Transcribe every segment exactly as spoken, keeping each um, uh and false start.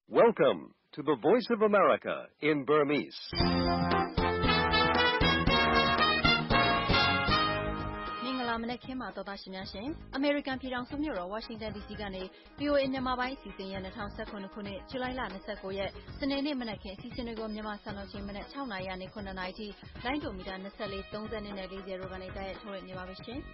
Welcome to the Voice of America in Burmese. American ပြည်ထောင်စုမြို့တော် Washington ဒီ စီ ကနေ ဗွီအိုအေ မြန်မာပိုင်းအစီအစဉ်ရဲ့၂၀၁၇ ခုနှစ် ဇူလိုင်လ၂၉ ရက် စနေနေ့မနက်ခင်းအစီအစဉ်တွေကိုမြန်မာစံတော်ချိန်မနက်၆နာရီကနေ၇နာရီထိလိုင်းဒိုမီတာ၂၄ ၃၂နဲ့၄၀တို့ကနေတိုက်ရိုက်ထုတ်လွှင့်နေပါပြီရှင်။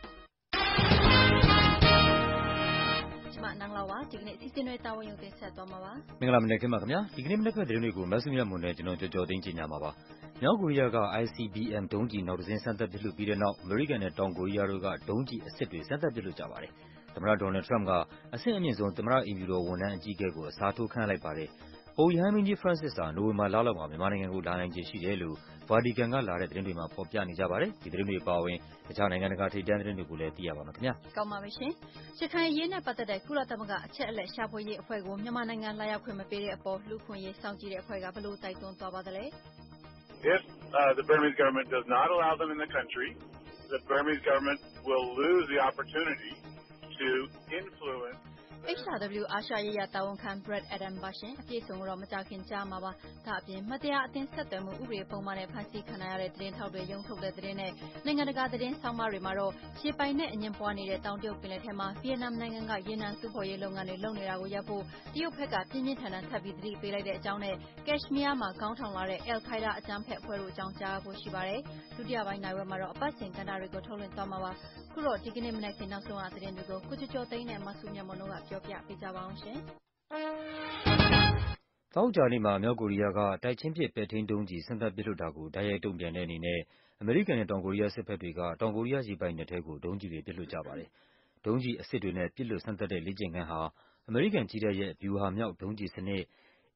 ကျမနန်းလောက်ပါဒီကနေ့အစီအစဉ်တွေတာဝန်ယူတင်ဆက်သွားမှာပါ။မင်္ဂလာမနက်ခင်းပါခင်ဗျာ။ဒီကနေ့မနက်ခင်းသတင်းတွေကိုမဆုမြတ်မွန်နဲ့ကျွန်တော်ကြော်ကြော်သိန်းကြီးညာမှာပါ။မြောက်ကိုရီးယားက I C B M ဒုံးကျည်နောက်တစ်စင်းစမ်းသပ်ပစ်လွှတ်ပြီးတဲ့နောက်အမေရိကန်နဲ့တောင်ကိုရီးယားတို့ကဒုံးကျည်အစစ်တွေစမ်းသပ်ပစ်လွှတ်ကြပါတယ်။သမ္မတဒေါ်နယ်ထရမ့်ကအဆင့်အမြင့်ဆုံးသမ္မတအိမ်ဖြူတော်ဝန်ထမ်းအကြီးအကဲကိုအစားထိုးခန့်လိုက်ပါတယ်။ပုပ်ရဟန်းမင်းကြီး Francis ဟာနိုဝင်ဘာလလောက်မှာမြန်မာနိုင်ငံကိုလာနိုင်ခြေရှိတယ်လို့ဗာတီကန်ကလာတဲ့သတင်းတွေမှာဖော်ပြနေကြပါတယ်။ဒီသတင်းတွေအပါအဝင်တခြားနိုင်ငံတကာထိပ်တန်းသတင်းတွေကိုလည်းသိရပါမယ်ခင်ဗျာ။ကောင်းပါပြီရှင်။ရခိုင်အရေးနဲ့ပတ်သက်တဲ့ကုလသမဂ္ဂအချက်အလက်ရှာဖွေရေးအဖွဲ့ကိုမြန်မာနိုင်ငံလာရောက်ခွင့်မပေးတဲ့အပေါ်လူ့အခွင့်အရေးစောင့်ကြည့်တဲ့အဖွဲ့ကဘယ်လိုတိုက်တွန်းသွားပါသလဲ။ If uh, the Burmese government does not allow them in the country, the Burmese government will lose the opportunity to influence H R W အာရှရေးရာတာဝန်ခံ Brad Adam ပါရှင်အပြည့်စုံတော့မကြခင်ကြားမှာပါဒါအပြင်မတရားအသင်းဆက်သွယ်မှုဥပဒေပုံမှန်နဲ့ဖမ်းဆီးခံရတဲ့သတင်းထောက်တွေရုံထုတ်တဲ့သတင်းနဲ့နိုင်ငံတကာသတင်းဆောင်မတွေမှာတော့ရေပိုင်နဲ့အငြင်းပွားနေတဲ့တောင်တရုတ်ပင်လယ်ထဲမှာဗီယက်နမ်နိုင်ငံကရေနံစုဖော်ရေးလုပ်ငန်းတွေလုပ်နေတာကိုရပ်ဖို့တရုတ်ဘက်ကပြင်းပြင်းထန်ထန်ထပ်ပြီးသတိပေးလိုက်တဲ့အကြောင်းနဲ့ကက်ရှ်မီးယားမှာခေါင်းထောင်လာတဲ့ Al Qaeda အကြမ်းဖက်အဖွဲ့တို့အကြောင်းကြားဖို့ရှိပါတယ်ဒုတိယပိုင်းနိုင်ဝက်မှာတော့အပတ်စဉ်ကဏ္ဍတွေကိုထုတ်လွှင့်သွားမှာပါခုတော့ဒီကနေ့မနက်ခင်းနောက်ဆုံးအသတင်းတွေကိုကိုကျော်ကျော်သိန်းနဲ့မဆုမြတ်မွန်တို့ကပြောပြပေးကြပါအောင်ရှင်။သောကြာနေ့မှာမြောက်ကိုရီးယားကတိုက်ချင်းပစ်ပဲ့ထိန်းဒုံးကျည်စမ်းသပ်ပစ်လွှတ်တာကိုတိုက်ရိုက်တုံ့ပြန်တဲ့အနေနဲ့အမေရိကန်နဲ့တောင်ကိုရီးယားစစ်ဘက်တွေကတောင်ကိုရီးယားရေပိုင်နက်ထဲကိုဒုံးကျည်တွေပစ်လွှတ်ကြပါတယ်။ဒုံးကျည်အစစ်တွေနဲ့ပစ်လွှတ်စမ်းသပ်တဲ့လေ့ကျင့်ခန်းဟာအမေရိကန်ကြည်းတပ်ရဲ့ဗျူဟာမြောက်ဒုံးကျည်စနစ်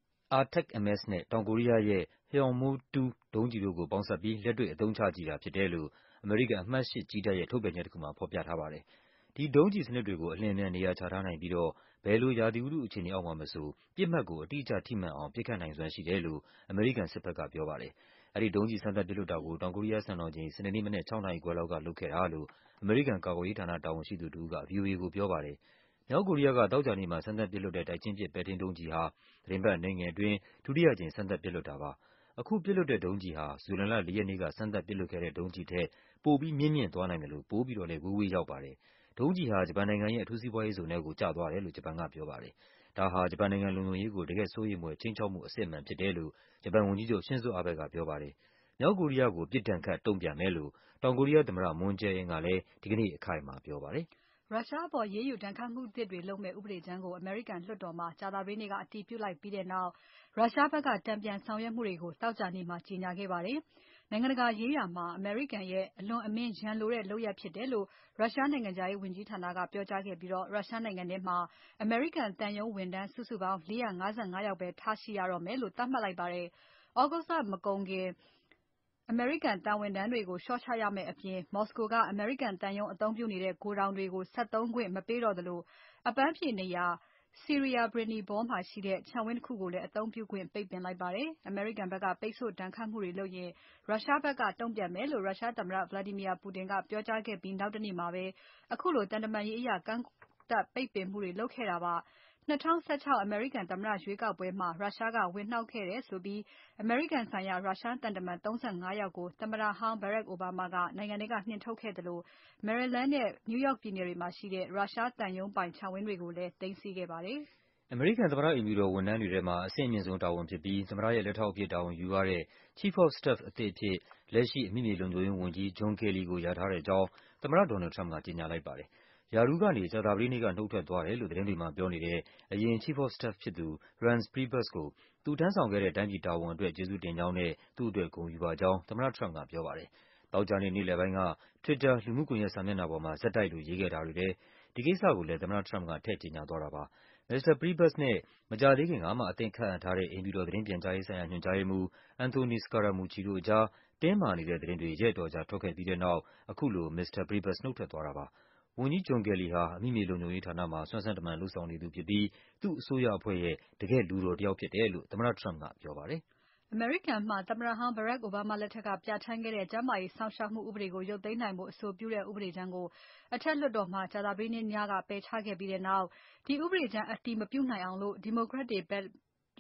R T A C M S နဲ့တောင်ကိုရီးယားရဲ့ Hwangmo တူဒုံးကျည်တို့ကိုပေါင်းစပ်ပြီးလက်တွေ့အသုံးချကြည့်တာဖြစ်တယ်လို့အမေရိကန်အမှတ်၈ကြည်းတပ်ရဲ့ထုတ်ပြန်ချက်တခုမှာဖော်ပြထားပါတယ်။ဒီဒုံးကျည်စနစ်တွေကိုအလျင်အမြန်နေရာချထားနိုင်ပြီးတော့ဘယ်လိုရာသီဥတုအခြေအနေအောက်မှာမဆိုပစ်မှတ်ကိုအတိအကျထိမှန်အောင်ပစ်ခတ်နိုင်စွမ်းရှိတယ်လို့အမေရိကန်စစ်ဘက်ကပြောပါတယ်။အဲဒီဒုံးကျည်စမ်းသပ်ပစ်လွှတ်တာကိုတောင်ကိုရီးယားစံတော်ချိန်စနေနေ့မနက်၆နာရီခွဲလောက်ကလုပ်ခဲ့တာလို့အမေရိကန်ကာကွယ်ရေးဌာနတာဝန်ရှိသူတဦးက ဗွီအိုအေကိုပြောပါတယ်။မြောက်ကိုရီးယားကသောကြာနေ့မှာစမ်းသပ်ပစ်လွှတ်တဲ့တိုက်ချင်းပစ်ပဲ့ထိန်းဒုံးကျည်ဟာသီတင်းပတ်အနည်းငယ်အတွင်းဒုတိယအကြိမ်စမ်းသပ်ပစ်လွှတ်တာပါ။အခုပစ်လွှတ်တဲ့ဒုံးကျည်ဟာဇူလိုင်လ၄ရက်နေ့ကစမ်းသပ်ပစ်လွှတ်ခဲ့တဲ့ဒုံးကျည်ထက်ပိုပြီးမြင့်မြင့်သွားနိုင်သလိုပိုပြီးတော့လည်းဝေးဝေးရောက်ပါတယ်။ဒုံးကျည်ဟာဂျပန်နိုင်ငံရဲ့အထူးစီးပွားရေးဇုံထဲကိုကျသွားတယ်လို့ဂျပန်ကပြောပါတယ်။ဒါဟာဂျပန်နိုင်ငံလုံခြုံရေးကိုတကယ့်စိုးရိမ်ဖွယ်ခြိမ်းခြောက်မှုအစစ်အမှန်ဖြစ်တယ်လို့ဂျပန်ဝန်ကြီးချုပ်ရှင်ဇိုအာဘဲကပြောပါတယ်။မြောက်ကိုရီးယားကိုပစ်ဒဏ်ခတ်တုံ့ပြန်မယ်လို့တောင်ကိုရီးယားသမ္မတမွန်းဂျယ်အင်းကလည်းဒီကနေ့အခိုင်အမာပြောပါတယ်။ရုရှားအပေါ်ရေးယူဒဏ်ခတ်မှုသစ်တွေလုပ်မဲ့ဥပဒေကြမ်းကိုအမေရိကန်လွှတ်တော်မှာကြာသပတေးနေ့ကအတည်ပြုလိုက်ပြီးတဲ့နောက်ရုရှားဘက်ကတံပြန်ဆောင်ရွက်မှုတွေကိုသောကြာနေ့မှာကြေညာခဲ့ပါတယ်။နိုင်ငံတကာရေးရာမှာအမေရိကန်ရဲ့အလွန်အမင်းရန်လိုတဲ့လုပ်ရပ်ဖြစ်တယ်လို့ရုရှားနိုင်ငံခြားရေးဝန်ကြီးဌာနကပြောကြားခဲ့ပြီးရုရှားနိုင်ငံထဲမှာအမေရိကန်သံရုံးဝန်ထမ်းစုစုပေါင်း၄၅၅ယောက်ပဲထားရှိရတော့မယ်လို့သတ်မှတ်လိုက်ပါတယ်။သြဂုတ်လမကုန်ခင်အမေရိကန်တာဝန်ထမ်းတွေကိုလျှော့ချရမယ့်အပြင်မော်စကိုကအမေရိကန်သံရုံးအသုံးပြုနေတဲ့ဂိုဒေါင်တွေကိုဆက်သုံးခွင့်မပေးတော့သလိုအပန်းဖြေနေရာ Syria Brini Bor မှာရှိတဲ့ခြံဝင်းတစ်ခုကိုလည်းအသုံးပြုခွင့်ပိတ်ပင်လိုက်ပါတယ်။အမေရိကန်ဘက်ကပိတ်ဆို့ဒဏ်ခတ်မှုတွေလုပ်ရင်ရုရှားဘက်ကတုံ့ပြန်မယ်လို့ရုရှားသမ္မတ Vladimir Putin ကပြောကြားခဲ့ပြီးနောက်တနေ့မှာပဲအခုလိုသံတမန်ရေးအရကန့်သတ်ပိတ်ပင်မှုတွေလုပ်ခဲ့တာပါ။၂၀၁၆အမေရိကန်သမ္မတရွေးကောက်ပွဲမှာရုရှားကဝင်နှောက်ခဲ့တယ်ဆိုပြီးအမေရိကန်ဆိုင်ရာရုရှားသံတမန်၃၅ယောက်ကိုသမ္မတဟောင်း Barack Obama ကနိုင်ငံထဲကနှင်ထုတ်ခဲ့သလို Maryland နဲ့ New York ပြည်နယ်တွေမှာရှိတဲ့ရုရှားသံရုံးပိုင်ခြံဝင်းတွေကိုလည်းသိမ်းဆည်းခဲ့ပါတယ်။အမေရိကန်သမ္မတအိမ်ဖြူတော်ဝန်ထမ်းတွေထဲမှာအဆင့်အမြင့်ဆုံးတာဝန်ဖြစ်ပြီးသမ္မတရဲ့လက်ထောက်အဖြစ်တာဝန်ယူရတဲ့ Chief of Staff အသစ်အဖြစ်လက်ရှိအမိမြေလုံခြုံရေးဝန်ကြီး John Kelly ကိုလျာထားတဲ့အကြောင်းသမ္မတဒေါ်နယ်လ်ဒ်ထရမ့်ပ်ကကြေညာလိုက်ပါတယ်။ရာထူးကနေကြာသပတေးနေ့ကနုတ်ထွက်သွားတယ်လို့သတင်းတွေမှာပြောနေတဲ့အရင် Chief of Staff ဖြစ်သူ Reince Priebus ကိုသူထမ်းဆောင်ခဲ့တဲ့တိုင်းပြည်တာဝန်အတွက်ကျေးဇူးတင်ကြောင်းနဲ့သူ့အတွက်ဂုဏ်ယူပါကြောင်းသမ္မတထရမ့်ပ်ကပြောပါတယ်။သောကြာနေ့နေ့လယ်ပိုင်းက Twitter လူမှုကွန်ရက်စာမျက်နှာပေါ်မှာဆက်တိုက်လိုရေးခဲ့တာတွေထဲဒီကိစ္စကိုလည်းသမ္မတထရမ့်ပ်ကထည့်ကြေညာသွားတာပါ။ မစ္စတာ Priebus နဲ့မကြာသေးခင်ကမှအသစ်ခန့်အပ်ထားတဲ့အိမ်ဖြူတော်သတင်းပြန်ကြားရေးဆိုင်ရာညွှန်ကြားရေးမှူး Anthony Scaramucci တို့အကြားတင်းမာနေတဲ့သတင်းတွေရက်အတော်ကြာထွက်ခဲ့ပြီးတဲ့နောက်အခုလို မစ္စတာ Priebus နုတ်ထွက်သွားတာပါ။ဝန်ကြီး John Kelly ဟာအမိမြေလုံခြုံရေးဌာနမှာစွမ်းစွမ်းတမံလုပ်ဆောင်နေသူဖြစ်ပြီးသူ့အစိုးရအဖွဲ့ရဲ့တကယ့်လူတော်တယောက်ဖြစ်တယ်လို့သမ္မတထရမ့်ပ်ကပြောပါတယ်။အမေရိကန်မှာသမ္မတဟောင်း Barack Obama လက်ထက်ကပြဌာန်းခဲ့တဲ့ကျန်းမာရေးစောင့်ရှောက်မှုဥပဒေကိုရုပ်သိမ်းနိုင်ဖို့အဆိုပြုတဲ့ဥပဒေကြမ်းကိုအထက်လွှတ်တော်မှာကြာသပတေးနေ့ညကပယ်ချခဲ့ပြီးတဲ့နောက်ဒီဥပဒေကြမ်းအတည်မပြုနိုင်အောင်ဒီမိုကရက်တွေဘက်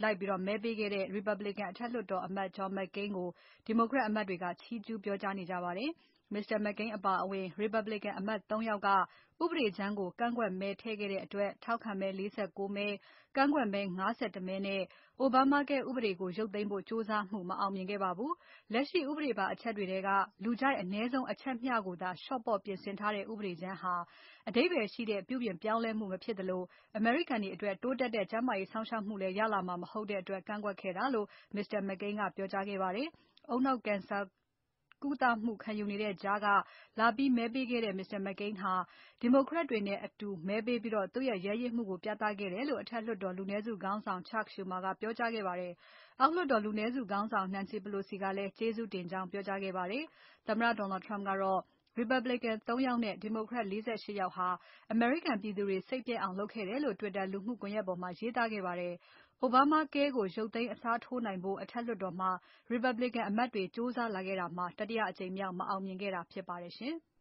လိုက်ပြီးတော့မဲပေးခဲ့တဲ့ Republican အထက်လွှတ်တော်အမတ် John McCain ကို Democrat အမတ်တွေကချီးကျူးပြောကြားနေကြပါတယ်။ Mr. McCain အပါအဝင် Republican အမတ် သုံး ယောက်က ဥပဒေကြမ်းကိုကန့်ကွက်မဲထည့်ခဲ့တဲ့အတွက် ထောက်ခံမဲ ၄၉ မဲ၊ ကန့်ကွက်မဲ ၅၁ မဲနဲ့ Obamacare ဥပဒေကိုရုတ်သိမ်းဖို့ကြိုးစားမှု မအောင်မြင်ခဲ့ပါဘူး။ လက်ရှိဥပဒေပါအချက်တွေထဲက လူကြိုက်အနည်းဆုံးအချက်မျှကိုသာ လျှော့ပေါ့ပြင်ဆင်ထားတဲ့ဥပဒေကြမ်းဟာ အဓိပ္ပါယ်ရှိတဲ့ပြုပြင်ပြောင်းလဲမှုမဖြစ်သလို အမေရိကန်တွေအတွက်တိုးတက်တဲ့ကျန်းမာရေးစောင့်ရှောက်မှုလည်းရလာမှာမဟုတ်တဲ့အတွက်ကန့်ကွက်ခဲ့တာလို့ Mr. McCain ကပြောကြားခဲ့ပါတယ်။ ဦးနှောက်ကင်ဆာကုသမှုခံယူနေတဲ့ကြားကလာပြီးမဲပေးခဲ့တဲ့ Mr. McCain ဟာ Democrat တွေနဲ့အတူမဲပေးပြီးသူ့ရဲ့ရဲရင့်မှုကိုပြသခဲ့တယ်လို့ အထက်လွှတ်တော်လူနည်းစုခေါင်းဆောင် Chuck Schumer ကပြောကြားခဲ့ပါတယ်။ အောက်လွှတ်တော်လူနည်းစုခေါင်းဆောင် Nancy Pelosi ကလည်းကျေးဇူးတင်ကြောင်းပြောကြားခဲ့ပါတယ်။ သမ္မတ Donald Trump ကတော့ Republican သုံး ယောက်နဲ့ Democrat ၄၈ ယောက်ဟာ အမေရိကန်ပြည်သူတွေစိတ်ပျက်အောင်လုပ်ခဲ့တယ်လို့ Twitter လူမှုကွန်ယက်ပေါ်မှာရေးသားခဲ့ပါတယ်။ Obamacare ကိုရုတ်သိမ်းအစားထိုးနိုင်ဖို့ အထက်လွှတ်တော်မှာ Republican အမတ်တွေကြိုးစားလာခဲ့တာမှာ တတိယအကြိမ်မြောက်မအောင်မြင်ခဲ့တာဖြစ်ပါတယ်ရှင်။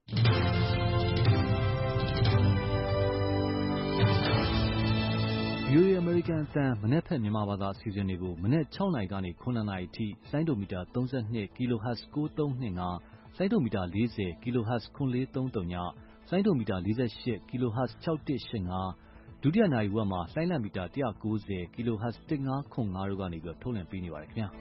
ဗွီအိုအေ အမေရိကန်အသံမနက်ဖြန်မြန်မာဘာသာအစီအစဉ်တွေကိုမနက် ၆ နာရီကနေ ၇ နာရီအထိလိုင်းဒိုမီတာ ၃၂ kHz ၉၃၂၅ လိုင်းဒိုမီတာ ၄၀ kHz ၇၄၃၀ လိုင်းဒိုမီတာ ၄၈ kHz ၆၁၈၅ ဒုတိယနာရီဝက်မှာလိုင်းလံမီတာ ၁၉၀ kHz ၁၅၇၅ တို့ကနေထုတ်လွှင့်ပေးနေပါတယ်ခင်ဗျာ။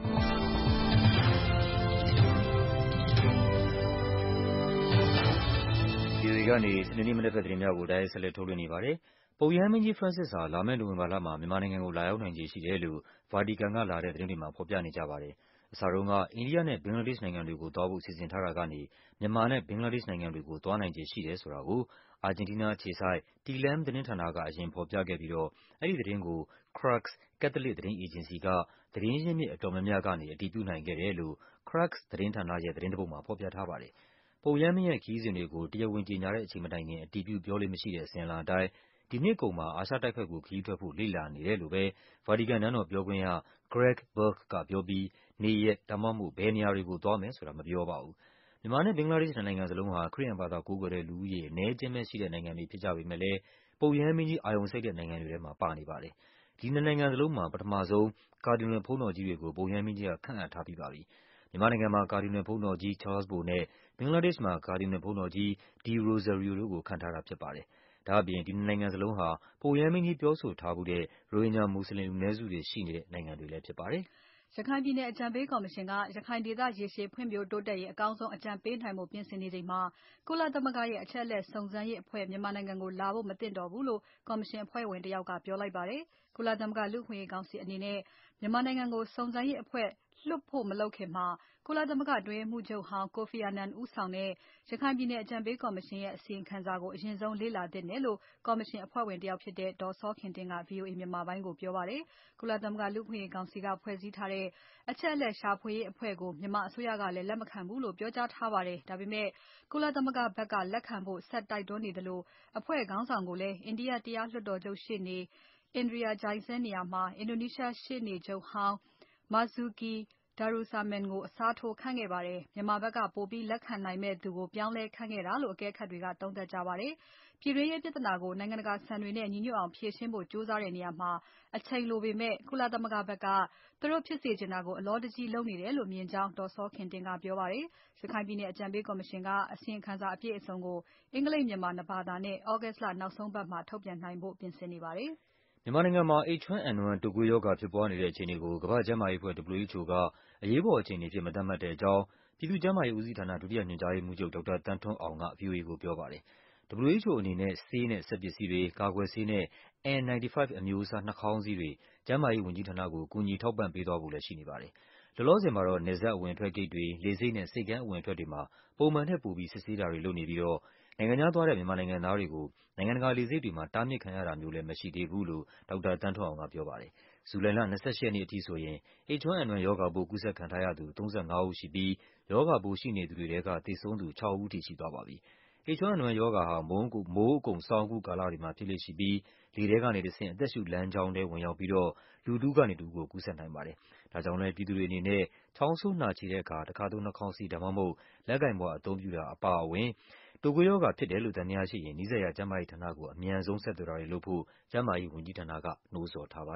ဗွီအိုအေကနေစနေနေ့မနက်ဘက်သတင်းများကိုတိုက်ရိုက်ဆက်လက်ထုတ်လွှင့်နေပါတယ်။ ပုပ်ရဟန်းမင်းကြီး Francis ဟာလာမယ့်နိုဝင်ဘာလမှာမြန်မာနိုင်ငံကိုလာရောက်နိုင်ခြေရှိတယ်လို့ ဗာတီကန်ကလာတဲ့သတင်းတွေမှာဖော်ပြနေကြပါတယ်။ အစတုန်းက အိန္ဒိယနဲ့ဘင်္ဂလားဒေ့ရှ်နိုင်ငံတွေကိုသွားဖို့စီစဉ်ထားတာကနေ မြန်မာနဲ့ဘင်္ဂလားဒေ့ရှ်နိုင်ငံတွေကိုသွားနိုင်ခြေရှိတယ်ဆိုတာကို အာဂျင်တီးနားအခြေစိုက် TLM သတင်းဌာနကအရင်ဖော်ပြခဲ့ပြီးတော့ အဲဒီသတင်းကို Crux ကက်သလစ်သတင်းအေဂျင်စီက သတင်းရင်းမြစ်အတော်များများကနေ အတည်ပြုနိုင်ခဲ့တယ်လို့ Crux သတင်းဌာနရဲ့သတင်းတပုဒ်မှာဖော်ပြထားပါတယ်။ ပုပ်ရဟန်းမင်းရဲ့ခရီးစဉ်တွေကို တရားဝင်ကြေညာတဲ့အချိန်မတိုင်ခင် အတည်ပြုပြောလေ့မရှိတဲ့အစဉ်အလာအတိုင်း ဒီနှစ်ကုန်မှာ အာရှတိုက်ဘက်ကိုခရီးထွက်ဖို့လေ့လာနေတယ်လို့ပဲ ဗာတီကန်နန်းတော်ပြောခွင့်ရ Greg Burke ကပြောပြီး နေ့ရက် ဒါမှမဟုတ် ဘယ်နေရာတွေကိုသွားမယ်ဆိုတာမပြောပါဘူး။ မြန်မာနဲ့ဘင်္ဂလားဒေ့ရှ်နှစ်နိုင်ငံစလုံးဟာ ခရစ်ယာန်ဘာသာကိုးကွယ်တဲ့လူဦးရေ အနည်းအကျဉ်းပဲရှိတဲ့နိုင်ငံတွေဖြစ်ကြပေမဲ့လဲ ပုပ်ရဟန်းမင်းကြီးအာရုံစိုက်တဲ့နိုင်ငံတွေထဲမှာပါနေပါတယ်။ ဒီနှစ်နိုင်ငံစလုံးမှာ ပထမဆုံး ကာဒီနယ်ဘုန်းတော်ကြီးတွေကို ပုပ်ရဟန်းမင်းကြီးက ခန့်အပ်ထားပြီးပါပြီ။ မြန်မာနိုင်ငံမှာ ကာဒီနယ်ဘုန်းတော်ကြီး Charles Bo နဲ့ ဘင်္ဂလားဒေ့ရှ်မှာ ကာဒီနယ်ဘုန်းတော်ကြီး De Rozario တို့ကိုခန့်ထားတာဖြစ်ပါတယ်။ ဒါ့အပြင် ဒီနှစ်နိုင်ငံစလုံးဟာ ပုပ်ရဟန်းမင်းကြီးပြောဆိုထားဖူးတဲ့ ရိုဟင်ဂျာမွတ်ဆလင်လူနည်းစုတွေရှိနေတဲ့နိုင်ငံတွေလည်းဖြစ်ပါတယ်။ရခိုင်ပြည်နယ်အကြံပေးကော်မရှင်က ရခိုင်ဒေသရေရှည်ဖွံ့ဖြိုးတိုးတက်ရေးအကောင်းဆုံးအကြံပေးနိုင်ဖို့ပြင်ဆင်နေချိန်မှာ ကုလသမဂ္ဂရဲ့အချက်အလက်စုံစမ်းရေးအဖွဲ့မြန်မာနိုင်ငံကိုလာဖို့မသင့်တော်ဘူးလို့ကော်မရှင်အဖွဲ့ဝင်တယောက်ကပြောလိုက်ပါတယ်။ ကုလသမဂ္ဂလူ့အခွင့်အရေးကောင်စီအနေနဲ့ မြန်မာနိုင်ငံကိုစုံစမ်းရေးအဖွဲ့လွှတ်ဖို့မလုပ်ခင် ကုလသမဂ္ဂအတွင်းရေးမှူးချုပ်ဟောင်း Kofi Annan ဦးဆောင်တဲ့ ရခိုင်ပြည်နယ်အကြံပေးကော်မရှင်ရဲ့အစီရင်ခံစာကိုအရင်ဆုံးလေ့လာသင့်တယ်လို့ ကော်မရှင်အဖွဲ့ဝင်တယောက်ဖြစ်တဲ့ ဒေါ်စောခင်တင့်က VOA မြန်မာပိုင်းကိုပြောပါတယ်။ ကုလသမဂ္ဂလူ့အခွင့်အရေးကောင်စီကဖွဲ့စည်းထားတဲ့အချက်အလက်ရှာဖွေရေးအဖွဲ့ကို မြန်မာအစိုးရကလည်းလက်မခံဘူးလို့ပြောကြားထားပါတယ်။ ဒါပေမဲ့ ကုလသမဂ္ဂဘက်ကလက်ခံဖို့ဆက်တိုက်တွန်းနေသလို အဖွဲ့ခေါင်းဆောင်ကိုလည်း အိန္ဒိယတရားလွှတ်တော်ချုပ်ရှေ့နေ Indira Jaising နေရာမှာ အင်ဒိုနီးရှားရှေ့နေချုပ်ဟောင်း Marzuki Darussaman ကိုအစားထိုးခန့်ခဲ့ပါတယ်။ မြန်မာဘက်ကပိုပြီးလက်ခံနိုင်မယ့်သူကိုပြောင်းလဲခန့်ခဲ့တာလို့အကဲခတ်တွေကသုံးသပ်ကြပါတယ်။ ပြည်တွင်းရေးပြဿနာကိုနိုင်ငံတကာစံတွေနဲ့ညီညွတ်အောင်ဖြေရှင်းဖို့ကြိုးစားတဲ့နေရာမှာ အချိန်လိုပေမဲ့ ကုလသမဂ္ဂဘက်က သူတို့ဖြစ်စေချင်တာကိုအလောတကြီးလုပ်နေတယ်လို့မြင်ကြောင်းဒေါ်စောခင်တင့်ကပြောပါတယ်။ ရခိုင်ပြည်နယ်အကြံပေးကော်မရှင်ကအစီရင်ခံစာအပြည့်အစုံကို အင်္ဂလိပ်၊ မြန်မာ နှစ်ဘာသာနဲ့ August လနောက်ဆုံးပတ်မှာထုတ်ပြန်နိုင်ဖို့ပြင်ဆင်နေပါတယ်။မြန်မာနိုင်ငံမှာ H ဝန်း N ဝန်း တုပ်ကွေးရောဂါဖြစ်ပွားနေတဲ့အခြေအနေကို ကမ္ဘာ့ကျန်းမာရေးအဖွဲ့ W H O ကအရေးပေါ်အခြေအနေအဖြစ်မသတ်မှတ်တဲ့အကြောင်း ပြည်သူ့ကျန်းမာရေးဦးစီးဌာန ဒုတိယညွှန်ကြားရေးမှူးချုပ် ဒေါက်တာသန်းထွန်းအောင်က ဗွီအိုအေကိုပြောပါတယ်။ W H O အနေနဲ့ ဆေးနဲ့ စက်ပစ္စည်းတွေ၊ ကာကွယ်ဆေးနဲ့ N ၉၅ အမျိုးအစား နှာခေါင်းစည်းတွေ ကျန်းမာရေးဝန်ကြီးဌာနကို ကူညီထောက်ပံ့ပေးသွားဖို့လည်းရှိနေပါတယ်။ လောလောဆယ်မှာတော့ နယ်စပ်အဝင်အထွက်ဂိတ်တွေ၊ လေဆိပ်နဲ့ ဆိပ်ကမ်းအဝင်အထွက်တွေမှာ ပုံမှန်ထက်ပိုပြီး စစ်ဆေးတာတွေလုပ်နေပြီးတော့ နိုင်ငံခြားသွားတဲ့ မြန်မာနိုင်ငံသားတွေကို နိုင်ငံတကာလေဆိပ်တွေမှာ တားမြစ်ခံရတာမျိုးလည်းမရှိသေးဘူးလို့ ဒေါက်တာသန်းထွန်းအောင်ကပြောပါတယ်။ ဇူလိုင်လ ၂၈ ရက်နေ့အထိဆိုရင် H ဝန်း N ဝန်း ရောဂါပိုးကူးစက်ခံထားရသူ ၃၅ ဦးရှိပြီး ရောဂါပိုးရှိနေသူတွေထဲက သေဆုံးသူ ခြောက် ဦးထိရှိသွားပါပြီ။ H ဝန်း N ဝန်းရောဂါဟာ မိုးအကုန် ဆောင်းအကူးကာလတွေမှာဖြစ်လေ့ရှိပြီး လေထဲကနေတဆင့် အသက်ရှူလမ်းကြောင်းထဲဝင်ရောက်ပြီးတော့ လူတဦးကနေတဦးကို ကူးစက်နိုင်ပါတယ်။ ဒါကြောင့်လည်း ပြည်သူတွေအနေနဲ့ ချောင်းဆိုးနှာချေတဲ့အခါ တခါသုံးနှာခေါင်းစည်း ဒါမှမဟုတ် လက်ကိုင်ဖွာအသုံးပြုတာအပါအဝင် တုပ်ကွေးရောဂါဖြစ်တယ်လို့သံသယရှိရင် နီးစပ်ရာကျန်းမာရေးဌာနကို အမြန်ဆုံးဆက်သွယ်တာတွေလုပ်ဖို့ ကျန်းမာရေးဝန်ကြီးဌာနက နှိုးဆော်ထားပါတယ်။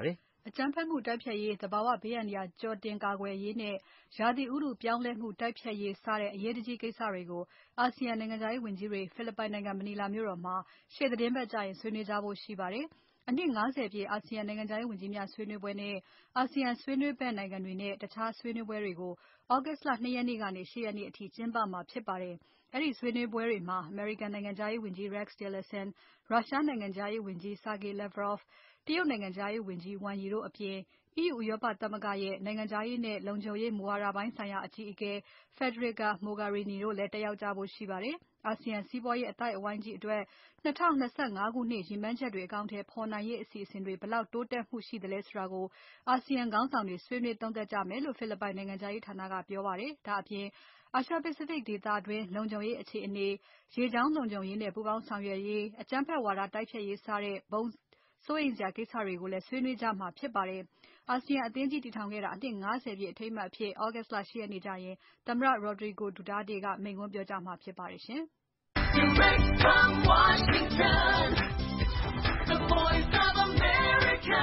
အကြမ်းဖက်မှုတိုက်ဖျက်ရေး၊သဘာဝဘေးအန္တရာယ်ကြိုတင်ကာကွယ်ရေးနဲ့ရာသီဥတုပြောင်းလဲမှုတိုက်ဖျက်ရေးစတဲ့အရေးတကြီးကိစ္စတွေကိုအာဆီယံနိုင်ငံခြားရေးဝန်ကြီးတွေဖိလစ်ပိုင်နိုင်ငံမနီလာမြို့တော်မှာရှေ့သီတင်းပတ်ကျရင်ဆွေးနွေးကြဖို့ရှိပါတယ်။အနှစ်၅၀ပြည့်အာဆီယံနိုင်ငံခြားရေးဝန်ကြီးများဆွေးနွေးပွဲနဲ့အာဆီယံဆွေးနွေးဘက်နိုင်ငံတွေနဲ့တခြားဆွေးနွေးပွဲတွေကို August လ၂ရက်နေ့ကနေ၈ရက်နေ့အထိကျင်းပမှာဖြစ်ပါတယ်။အဲဒီဆွေးနွေးပွဲတွေမှာအမေရိကန်နိုင်ငံခြားရေးဝန်ကြီး Rex Tillerson, ရုရှားနိုင်ငံခြားရေးဝန်ကြီး Sergey Lavrov, တရုတ်နိုင်ငံခြားရေးဝန်ကြီး Wang Yi တို့အပြင် E U ဥရောပသမဂ္ဂရဲ့နိုင်ငံခြားရေးနဲ့လုံခြုံရေးမူဝါဒပိုင်းဆိုင်ရာအကြီးအကဲ Federica Mogherini တို့လည်းတက်ရောက်ကြဖို့ရှိပါတယ်။အာဆီယံစီးပွားရေးအသိုက်အဝိုင်းကြီးအတွက်၂၀၂၅ခုနှစ်ရည်မှန်းချက်တွေအကောင်အထည်ဖော်နိုင်ရေးအစီအစဉ်တွေဘယ်လောက်တိုးတက်မှုရှိသလဲဆိုတာကိုအာဆီယံခေါင်းဆောင်တွေဆွေးနွေးသုံးသပ်ကြမယ်လို့ဖိလစ်ပိုင်နိုင်ငံခြားရေးဌာနကပြောပါတယ်။ဒါ့အပြင်အာရှ Pacific ဒေသတွင်းလုံခြုံရေးအခြေအနေ၊ရေကြောင်းလုံခြုံရေးနဲ့ပူးပေါင်းဆောင်ရွက်ရေး၊အကြမ်းဖက်ဝါဒတိုက်ဖျက်ရေးစတဲ့ဘုံစိုးရိမ်စရာကိစ္စတွေကိုလည်းဆွေးနွေးကြမှာဖြစ်ပါတယ်။အာဆီယံအသင်းကြီးတည်ထောင်ခဲ့တာအနှစ်၅၀ပြည့်အထိမ်းအမှတ်အဖြစ် August လ၈ရက်နေ့ကျရင်သမ္မတ Rodrigo Duterte ကမိန့်ခွန်းပြောကြားမှာဖြစ်ပါတယ်ရှင်။ Direct from Washington, the voice of America,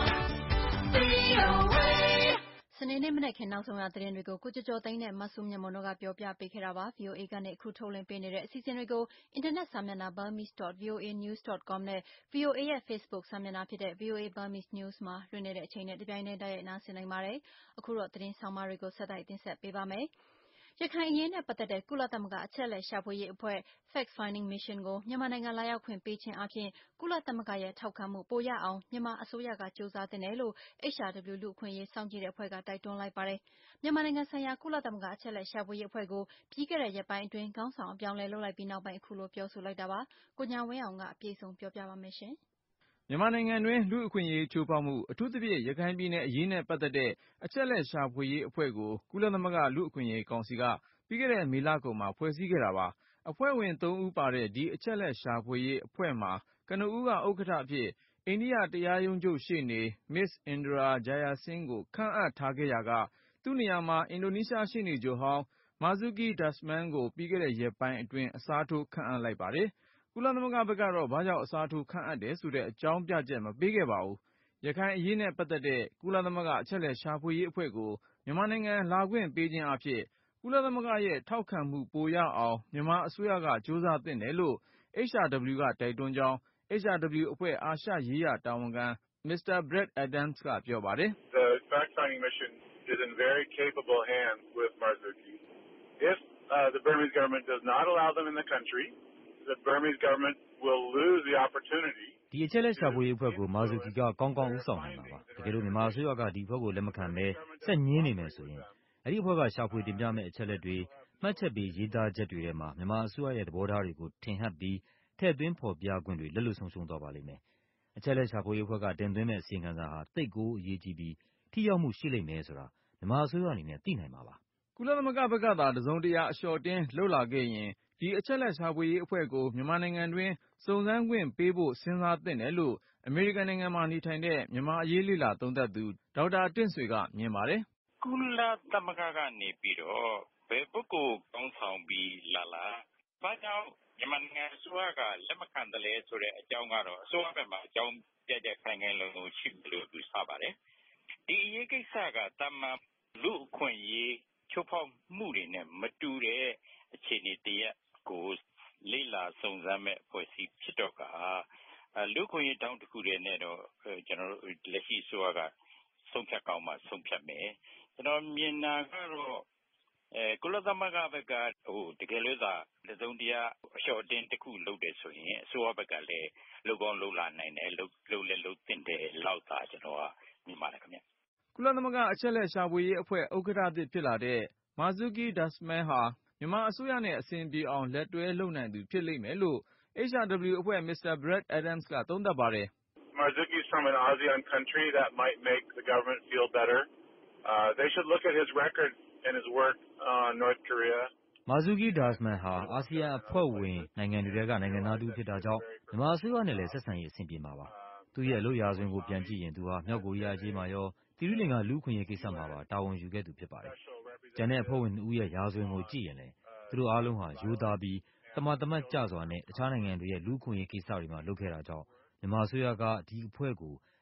V O A စနေနေ့မနက်ခင်းနောက်ဆုံးရသတင်းတွေကိုကိုကျော်ကျော်သိန်းနဲ့မဆုမြတ်မွန်တို့ကပြောပြပေးခဲ့တာပါ။ V O A ကနေအခုထုတ်လွှင့်ပေးနေတဲ့အစီအစဉ်တွေကိုအင်တာနက်စာမျက်နှာ burmese dot v o a news dot com နဲ့ V O A ရဲ့ Facebook စာမျက်နှာဖြစ်တဲ့ V O A Burmese News မှာလွှင့်နေတဲ့အချိန်နဲ့တပြိုင်တည်းတိုက်ရိုက်နားဆင်နိုင်ပါတယ်။အခုတော့သတင်းဆောင်မတွေကိုဆက်တိုက်တင်ဆက်ပေးပါမယ်။ရခိုင်အရေးနဲ့ပတ်သက်တဲ့ကုလသမဂ္ဂအချက်အလက်ရှာဖွေရေးအဖွဲ့ Fact Finding Mission ကိုမြန်မာနိုင်ငံလာရောက်ခွင့်ပေးခြင်းအားဖြင့်ကုလသမဂ္ဂရဲ့ထောက်ခံမှုပိုရအောင်မြန်မာအစိုးရကကြိုးစားသင့်တယ်လို့ H R W လူ့အခွင့်အရေးစောင့်ကြည့်တဲ့အဖွဲ့ကတိုက်တွန်းလိုက်ပါတယ်။မြန်မာနိုင်ငံဆိုင်ရာကုလသမဂ္ဂအချက်အလက်ရှာဖွေရေးအဖွဲ့ကိုပြီးခဲ့တဲ့ရက်ပိုင်းအတွင်းခေါင်းဆောင်အပြောင်းအလဲလုပ်လိုက်ပြီးနောက်ပိုင်းအခုလိုပြောဆိုလိုက်တာပါ။ကိုညာဝင်းအောင်ကအပြည့်အစုံပြောပြပါမယ်ရှင်။မြန်မာနိုင်ငံတွင်းလူ့အခွင့်အရေးချိုးဖောက်မှုအထူးသဖြင့်ရခိုင်ပြည်နယ်အရေးနဲ့ပတ်သက်တဲ့အချက်လက်ရှာဖွေရေးအဖွဲ့ကိုကုလသမဂ္ဂလူ့အခွင့်အရေးကောင်စီကပြီးခဲ့တဲ့မေလကုန်မှာဖွဲ့စည်းခဲ့တာပါ။အဖွဲ့ဝင်သုံးဦးပါတဲ့ဒီအချက်လက်ရှာဖွေရေးအဖွဲ့မှာကနဦးကဥက္ကဋ္ဌအဖြစ်အိန္ဒိယတရားရုံးချုပ်ရှေ့နေ Miss Indira Jayasinghe ကိုခန့်အပ်ထားခဲ့ရာကသူ့နေရာမှာအင်ဒိုနီးရှားရှေ့နေချုပ်ဟောင်း Marzuki Darusman ကိုပြီးခဲ့တဲ့ရက်ပိုင်းအတွင်းအစားထိုးခန့်အပ်လိုက်ပါတယ်။ကုလသမဂ္ဂဘက်ကတော့ဘာကြောင့်အစားထိုးခန့်အပ်တယ်ဆိုတဲ့အကြောင်းပြချက်မပေးခဲ့ပါဘူး။ရခိုင်အရေးနဲ့ပတ်သက်တဲ့ကုလသမဂ္ဂအချက်လက်ရှာဖွေရေးအဖွဲ့ကိုမြန်မာနိုင်ငံလာခွင့်ပေးခြင်းအဖြစ်ကုလသမဂ္ဂရဲ့ထောက်ခံမှုပိုရအောင်မြန်မာအစိုးရကကြိုးစားသင့်တယ်လို့ H R W ကတိုက်တွန်းကြောင်း H R W အဖွဲ့အာရှရေးရာတာဝန်ခံ Mr. Brad Adams ကပြောပါတယ်။ The fact-finding mission is in very capable hands with Marzuki. If uh, the Burmese government does not allow them in the country, the Burmese government will lose the opportunity. ဒီအချက်လက်ရှာဖွေရေးအဖွဲ့ကိုမာဇူကီကကောင်းကောင်းဦးဆောင်နိုင်မှာပါ။တကယ်လို့မြန်မာအစိုးရကဒီအဖွဲ့ကိုလက်မခံဘဲဆက်ညှင်းနေမယ်ဆိုရင်အဲဒီအဖွဲ့ကရှာဖွေတင်ပြမယ့်အချက်လက်တွေမှတ်ချက်ပေးရေးသားချက်တွေထဲမှာမြန်မာအစိုးရရဲ့သဘောထားတွေကိုထင်ဟပ်ပြီးထည့်သွင်းဖော်ပြခွင့်တွေလက်လွတ်ဆုံးရှုံးသွားပါလိမ့်မယ်။အချက်လက်ရှာဖွေရေးအဖွဲ့ကတင်သွင်းမယ့်အစီရင်ခံစာဟာသိပ်ကိုအရေးကြီးပြီးထိရောက်မှုရှိလိမ့်မယ်ဆိုတာမြန်မာအစိုးရအနေနဲ့သိနိုင်မှာပါ။ကုလသမဂ္ဂဘက်ကသာတစုံတရာအလျှော့တင်းလှုပ်လာခဲ့ရင်ဒီအချက်လက်ရှာဖွေရေးအဖွဲ့ကိုမြန်မာနိုင်ငံတွင်းစုံစမ်းခွင့်ပေးဖို့စဉ်းစားသင့်တယ်လို့အမေရိကန်နိုင်ငံမှာနေထိုင်တဲ့မြန်မာအရေးလေ့လာသုံးသပ်သူဒေါက်တာတင့်ဆွေကမြင်ပါတယ်။ကုလသမဂ္ဂကနေပြီးတော့ဘယ်ပုဂ္ဂိုလ်ကောင်းဆောင်ပြီးလာလာဘာကြောင့်မြန်မာနိုင်ငံအစိုးရကလက်မခံတယ်လဲဆိုတဲ့အကြောင်းကတော့အစိုးရဘက်မှာအကြောင်းပြချက်ခိုင်ခိုင်လုံလုံရှိတယ်လို့ယူဆပါတယ်။ဒီအရေးကိစ္စကတမန်လူအခွင့်အရေးချိုးဖောက်မှုတွေနဲ့မတူတဲ့အခြေအနေတရက်ကိုလေ့လာစုံစမ်းမဲ့အဖွဲ့အစည်းဖြစ်တော့ကလူခွင့်ရေးတောင်းတခုတည်းနဲ့တော့ကျွန်တော်တို့လက်ရှိအစိုးရကဆုံးဖြတ်ကောင်းမှဆုံးဖြတ်မယ်ကျွန်တော်မြင်တာကတော့အဲကုလသမဂ္ဂဘက်ကဟိုတကယ်လို့သာတစုံတရာအလျှော့တင်းတစ်ခုလုပ်တယ်ဆိုရင်အစိုးရဘက်ကလည်းလုပ်ကောင်းလုပ်လာနိုင်တယ်လုပ်လုပ်လည်းလုပ်သင့်တယ်လောက်သာကျွန်တော်ကမြင်ပါတယ်ခင်ဗျကုလသမဂ္ဂအချက်လက်ရှာဖွေရေးအဖွဲ့ဥက္ကဋ္ဌသစ်ဖြစ်လာတဲ့ Marzuki Darusman ဟာမြန်မာအစိုးရနဲ့အဆင်ပြေအောင်လက်တွဲလုပ်နိုင်သူဖြစ်လိမ့်မယ်လို့ H R W အဖွဲ့ Mr. Brad Adams ကသုံးသပ်ပါတယ်။ Marzuki is from an ASEAN country that might make the government feel better. Uh, they should look at his record and his work on North Korea. Marzuki Darusman ဟာအာဆီယံအဖွဲ့ဝင်နိုင်ငံတွေကနိုင်ငံသားတူဖြစ်တာကြောင့်မြန်မာအစိုးရနဲ့လည်းဆက်ဆံရေးအဆင်ပြေမှာပါ။သူ့ရဲ့အလုပ်ရာဇဝင်ကိုပြန်ကြည့်ရင်သူဟာမြောက်ကိုရီးယားအရေးမှာရောသီရိလင်္ကာလူ့အခွင့်အရေးကိစ္စမှာပါတာဝန်ယူခဲ့သူဖြစ်ပါတယ်။ကျန်တဲ့အဖွဲ့ဝင်နှစ်ဦးရဲ့ရာဇဝင်ကိုကြည့်ရင်လည်းသူတို့အားလုံးဟာရိုးသားပြီးတမန်တမတ်ကျစွာနဲ့တခြားနိုင်ငံတွေရဲ့လူ့အခွင့်အရေးကိစ္စတွေမှာလုပ်ခဲ့တာကြောင့်မြန်မာအစိုးရကဒီအဖွဲ့ကို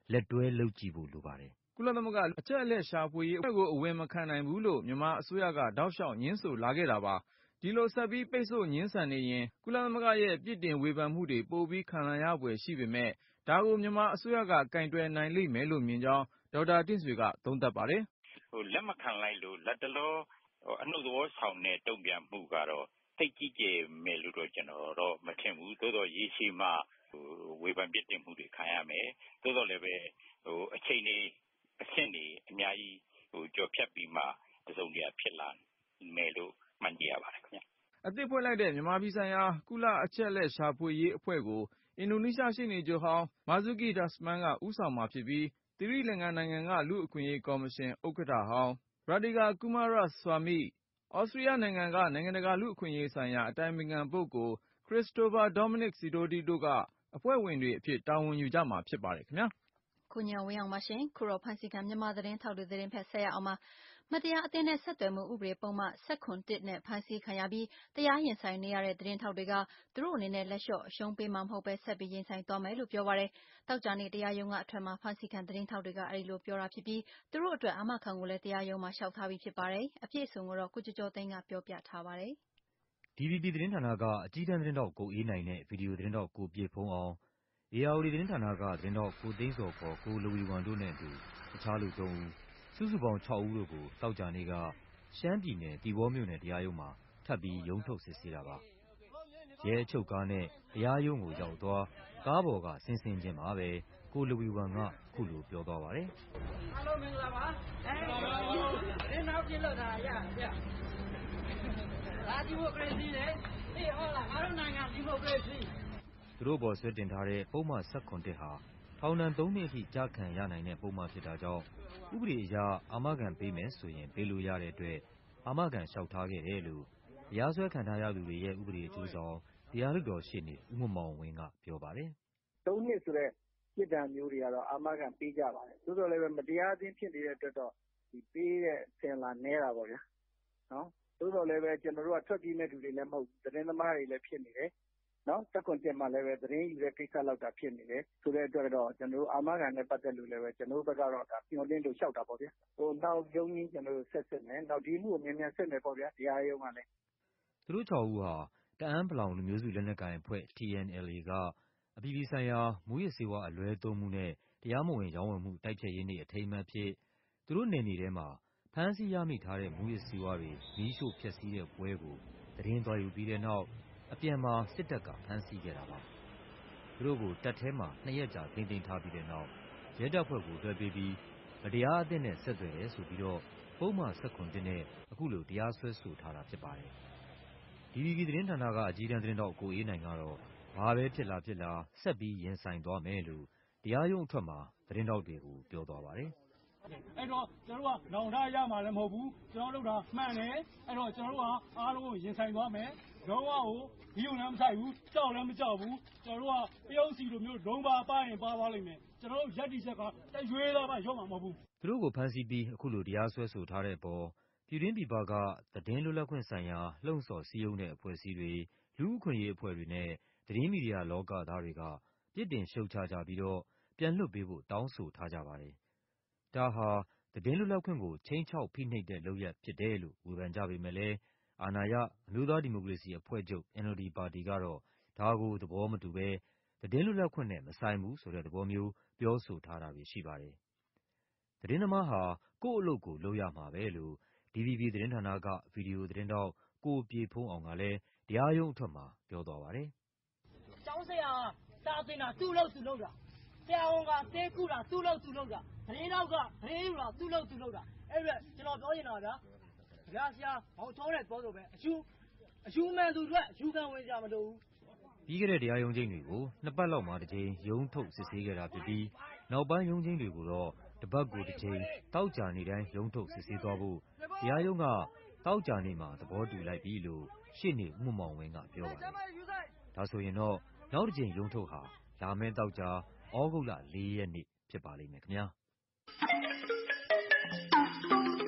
လက်တွဲလုပ်ကြည့်ဖို့လိုပါတယ်။ကုလသမဂ္ဂအချက်အလက်ရှာဖွေရေးအဖွဲ့ကိုအဝင်မခံနိုင်ဘူးလို့မြန်မာအစိုးရကတောက်လျှောက်ငြင်းဆိုလာခဲ့တာပါ။ဒီလိုဆက်ပြီးပိတ်ဆို့ငြင်းဆန်နေရင်ကုလသမဂ္ဂရဲ့ပြစ်တင်ဝေဖန်မှုတွေပိုပြီးခံရဖွယ်ရှိပေမဲ့ဒါကိုမြန်မာအစိုးရကကင်တွယ်နိုင်လိမ့်မယ်လို့မြင်ကြောင်းဒေါက်တာတင့်ဆွေကသုံးသပ်ပါတယ်။ဟိုလက်မခံလိုက်လို့လက်တလောအနှုတ်သဘောဆောင်တဲ့တုံ့ပြန်မှုကတော့သိကြီးကျယ်မယ်လို့တော့ကျွန်တော်တော့မထင်ဘူး။သို့တော့ရေရှည်မှဟိုဝေဖန်ပြစ်တင်မှုတွေခံရမယ်။သို့တော့လည်းပဲဟိုအချိန်တွေအဆင့်တွေအများကြီးဟိုကြော်ဖြတ်ပြီးမှတစုံတရာဖြစ်လာမယ်လို့မှန်းကြည့်ရပါတယ်ခင်ဗျ။အသစ်ဖွဲ့လိုက်တဲ့မြန်မာပြည်ဆိုင်ရာကုလအချက်အလက်ရှာဖွေရေးအဖွဲ့ကိုအင်ဒိုနီးရှားရှေ့နေချုပ်ဟောင်းမာဇူကီဒါစမန်ကဦးဆောင်မှာဖြစ်ပြီးသီရိလင်္ကာနိုင်ငံကလူ့အခွင့်အရေးကော်မရှင်ဥက္ကဋ္ဌဟောင်းရာဒီကာကူမာရဆွာမိဩစတြီးယားနိုင်ငံကနိုင်ငံတကာလူ့အခွင့်အရေးဆိုင်ရာအတိုင်ပင်ခံပုဂ္ဂိုလ်ခရစ္စတိုဖာဒေါမနစ်စီဒိုတီတို့ကအဖွဲ့ဝင်တွေအဖြစ်တာဝန်ယူကြမှာဖြစ်ပါတယ်ခင်ဗျာ။ကိုညံဝင်းအောင်ပါရှင်။ခုတော့ဖန်စီခံမြန်မာသတင်းထောက်တွေသတင်းဖက်ဆက်ရအောင်ပါ။မတရားအသင်းနဲ့ဆက်သွယ်မှုဥပဒေပုံမှန်၁၇ နဲ့ဖမ်းဆီးခံရပြီးတရားရင်ဆိုင်နေရတဲ့သတင်းထောက်တွေကသူတို့အနေနဲ့လက်လျှော့အရှုံးပေးမှာမဟုတ်ပဲဆက်ပြီးရင်ဆိုင်သွားမယ်လို့ပြောပါတယ်။တောက်ကြနေ့တရားရုံးကအထက်မှာဖမ်းဆီးခံသတင်းထောက်တွေကအဲဒီလိုပြောတာဖြစ်ပြီးသူတို့အတွက်အာမခံကိုလည်းတရားရုံးမှာလျှောက်ထားပြီးဖြစ်ပါတယ်။အပြည့်အစုံကိုတော့ကိုကျော်ကျော်သိန်းကပြောပြထားပါတယ်။ ဒီ ဗီ ဘီ သတင်းဌာနကအကြီးတန်းသတင်းထောက်ကိုအေးနိုင်နဲ့ဗီဒီယိုသတင်းထောက်ကိုပြည့်ဖုံးအောင်၊ ဧရာဝတီသတင်းဌာနကသတင်းထောက်ကိုသိန်းဇော်ခေါ်ကိုလဝီဝမ်တို့နဲ့အတူအခြားလူသုံးဦးစုစုပေါင်းခြောက်ဦးတို့ကိုသောကြာနေ့ကရှမ်းပြည်နယ်သီပေါမြို့နယ်တရားရုံးမှာထပ်ပြီးရုံးထုတ်စစ်ဆေးတာပါ။ရဲအချုပ်ကားနဲ့တရားရုံးကိုရောက်သွားကားပေါ်ကဆင်းဆင်းချင်းမှာပဲကိုလဝီဝမ်ကခုလိုပြောသွားပါတယ်။အားလုံးမင်္ဂလာပါ။သတင်းထောက်ပြလို့တာရရ။ဒါဒီမိုကရေစီလေ။အေးဟုတ်လားငါတို့နိုင်ငံဒီမိုကရေစီ။သူတို့ပေါ်ဆွဲတင်ထားတဲ့ပုံမှန်၁၇ ဟာထောင်ဒဏ်သုံးနှစ်အထိကျခံရနိုင်တဲ့ပုံမှန်ဖြစ်တာကြောင့်ဥပဒေအရအာမခံပေးမယ်ဆိုရင်ပေးလို့ရတဲ့အတွက်အာမခံလျှောက်ထားခဲ့တယ်လို့တရားစွဲခံထားရသူတွေရဲ့ဥပဒေအကျိုးဆောင်တရားလွှတ်တော်ရှေ့နေဦးမောင်မောင်ဝင်းကပြောပါတယ်။သုံးနှစ်ဆိုတဲ့ပြစ်ဒဏ်မျိုးတွေကတော့အာမခံပေးကြပါတယ်။သို့တော်လည်းပဲမတရားသင်းဖြစ်နေတဲ့အတွက်တော့ဒီပေးတဲ့ဆင်လာနဲတာပေါ့ဗျာ။နော်သို့တော်လည်းပဲကျွန်တော်တို့ကထွက်ပြေးမဲ့သူတွေလည်းမဟုတ်သတင်းသမားတွေလည်းဖြစ်နေတယ်။နော်တက်ကွန်တက်မှာလည်းပဲသတင်းယူတဲ့ကိစ္စလောက်တာဖြစ်နေတယ်ဆိုတဲ့အတွက်တော့ကျွန်တော်တို့အာမခံနဲ့ပတ်သက်လို့လည်းပဲကျွန်တော်တို့ဘက်ကတော့ဒါညှို့လင်းလို့လျှောက်တာပေါ့ဗျာဟိုနောက်ရုံးကြီးကျွန်တော်တို့ဆက်ဆက်မယ်နောက်ဒီမှုကိုမြန်မြန်ဆက်မယ်ပေါ့ဗျာတရားရုံးကလည်းသူတို့ခြောက်ဦးဟာတအန်းပလောင်လူမျိုးစုလက်နက်ကိုင်အဖွဲ့ T N L A ကအပြည်ပြည်ဆိုင်ရာမူးယစ်ဆေးဝါးအလွဲသုံးမှုနဲ့တရားမဝင်ရောင်းဝယ်မှုတိုက်ဖျက်ရေးနေ့အထိမ်းအမှတ်ဖြစ်သူတို့နယ်မြေထဲမှာဖမ်းဆီးရမိထားတဲ့မူးယစ်ဆေးဝါးတွေမီးရှို့ဖျက်ဆီးတဲ့ပွဲကိုသတင်းသွားယူပြီးတဲ့နောက်အပြန်မှာစစ်တပ်ကဖမ်းဆီးခဲ့တာပါ။သူတို့ကိုတပ်ထဲမှာနှစ်ရက်ကြာထိန်းသိမ်းထားပြီးတဲ့နောက်ရဲတပ်ဖွဲ့ကိုလွှဲပေးပြီးမတရားအသင်းနဲ့ဆက်သွယ်တယ်ဆိုပြီးတော့ပုံမှန်၁၇ နဲ့အခုလိုတရားစွဲဆိုထားတာဖြစ်ပါတယ်။ ဒီ ဗီ ဘီ သတင်းဌာနကအကြီးတန်းသတင်းထောက်ကိုအေးနိုင်ကတော့ဘာပဲဖြစ်လာဖြစ်လာဆက်ပြီးရင်ဆိုင်သွားမယ်လို့တရားရုံးအထွက်မှာသတင်းထောက်တွေကိုပြောသွားပါတယ်။အဲ့တော့ကျွန်တော်တို့ကနောင်တရမှာလည်းမဟုတ်ဘူးကျွန်တော်တို့ကမှန်တယ်အဲ့တော့ကျွန်တော်တို့ကအားလုံးကိုရင်ဆိုင်သွားမယ်လုံးဝကိုဒီုံလည်းမဆိုင်ဘူးကြောက်လည်းမကြောက်ဘူးကျွန်တော်တို့ကတရုတ်စီလိုမျိုးလုံးပါပါရင်ပါသွားလိမ့်မယ်ကျွန်တော်တို့ရက်တီချက်ကတရွေးသားပါရော့မှာမဟုတ်ဘူးသူတို့ကိုဖမ်းဆီးပြီးအခုလိုတရားစွဲဆိုထားတဲ့အပေါ်ပြည်တွင်းပြည်ပကသတင်းလွတ်လပ်ခွင့်ဆိုင်ရာလှုံ့ဆော်စည်းရုံးတဲ့အဖွဲ့အစည်းတွေလူ့အခွင့်အရေးအဖွဲ့တွေနဲ့သတင်းမီဒီယာလောကသားတွေကပြစ်တင်ရှုတ်ချကြပြီးတော့ပြန်လွှတ်ပေးဖို့တောင်းဆိုထားကြပါတယ်။ဒါဟာသတင်းလွတ်လပ်ခွင့်ကိုခြိမ်းခြောက်ဖိနှိပ်တဲ့လုပ်ရပ်ဖြစ်တယ်လို့ဝေဖန်ကြပေမဲ့လည်းအာဏာရအမျိုးသားဒီမိုကရေစီအဖွဲ့ချုပ် N L D ပါတီကတော့ဒါကိုသဘောမတူဘဲသတင်းလွတ်လပ်ခွင့်နဲ့မဆိုင်ဘူးဆိုတဲ့သဘောမျိုးပြောဆိုထားတာတွေရှိပါတယ်။သတင်းသမားဟာကိုယ့်အလုပ်ကိုလုပ်ရမှာပဲလို့ဒီ ဗီ ဘီ သတင်းဌာနကဗီဒီယိုသတင်းထောက်ကိုပြည့်ဖုံးအောင်ကလည်းတရားရုံးအထွက်မှာပြောသွားပါတယ်။ကျောင်းဆရာစာသင်တာသူ့လို့သူလုပ်တာဆရာဝန်ကတဲကူတာသူ့လို့သူလုပ်တာသတင်းတော့ကသတင်းယူတာသူ့လို့သူလုပ်တာအဲ့ဒါကျွန်တော်ပြောနေတာဗျာ။ဗျာဆရာဟောထောတဲ့ပြောဆိုပဲအယူအယူမှန်သူတွေအယူခံဝင်ကြမလို့ပြီးခဲ့တဲ့တရားရုံးချိန်တွေကိုနှစ်ပတ်လောက်မှတစ်ချိန်ရုံးထုတ်စစ်ဆေးခဲ့တာဖြစ်ပြီးနောက်ပိုင်းရုံးချိန်တွေကိုတော့တပတ်ကိုတစ်ချိန်တောက်ကြနေ့တိုင်းရုံးထုတ်စစ်ဆေးသွားဖို့တရားရုံးကတောက်ကြနေ့မှာသဘောတူလိုက်ပြီလို့ရှေ့နေဦးမောင်ဝင်းကပြောပါတယ်။ဒါဆိုရင်တော့နောက်တစ်ချိန်ရုံးထုတ်ဟာလာမယ့်တောက်ကြဩဂုတ်လလေးရက်နေ့ဖြစ်ပါလိမ့်မယ်ခင်ဗျာ။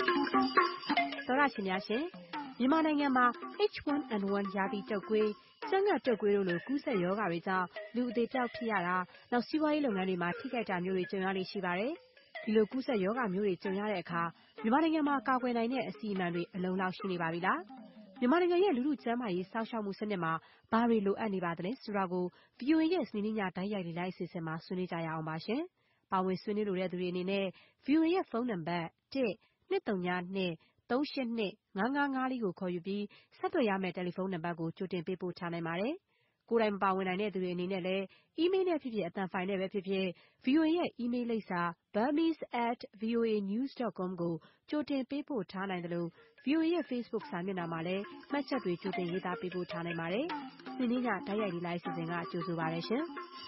သောရရှင်များရှင်မြန်မာနိုင်ငံမှာ H one N one ရာသီတုပ်ကွေးစမ်းကတုပ်ကွေးတို့လိုကူးစက်ရောဂါတွေကြောင့်လူအသေးပြောက်ဖြစ်ရတာနောက်စီးပွားရေးလုပ်ငန်းတွေမှာထိခိုက်တာမျိုးတွေကြုံရလေရှိပါတယ်ဒီလိုကူးစက်ရောဂါမျိုးတွေကြုံရတဲ့အခါမြန်မာနိုင်ငံမှာကာကွယ်နိုင်တဲ့အစီအမံတွေအလုံးလောက်ရှိနေပါပြီလားမြန်မာနိုင်ငံရဲ့လူလူကျန်းမာရေးစောင့်ရှောက်မှုစနစ်မှာဘာတွေလိုအပ်နေပါသလဲဆိုတာကို ဗီအိုအေ ရဲ့စနေနေ့ညတိုက်ရိုက်လေ့လာအစီအစဉ်မှာဆွေးနွေးကြရအောင်ပါရှင်။ပါဝင်ဆွေးနွေးလိုတဲ့သူတွေအနေနဲ့ ဗီအိုအေ ရဲ့ဖုန်းနံပါတ်တစ် ၂၃၂ ၃၈၂ ၅၅၅၄ကိုခေါ်ယူပြီးဆက်သွယ်ရမယ့်တယ်လီဖုန်းနံပါတ်ကိုကြိုတင်ပေးပို့ထားနိုင်ပါတယ်။ကိုယ်တိုင်မပါဝင်နိုင်တဲ့သူတွေအနေနဲ့လည်းအီးမေးလ်နဲ့ဖြစ်ဖြစ်အသံဖိုင်နဲ့ပဲဖြစ်ဖြစ် ဗီအိုအေ ရဲ့အီးမေးလ်လိပ်စာ burmese at voa news dot com ကိုကြိုတင်ပေးပို့ထားနိုင်တယ်လို့ ဗီအိုအေ ရဲ့ Facebook စာမျက်နှာမှာလည်းမှတ်ချက်တွေကြိုတင်ရေးသားပေးပို့ထားနိုင်ပါတယ်။ဒီနေ့ညတိုက်ရိုက်လေ့လာအစီအစဉ်ကကြိုဆိုပါရရှင်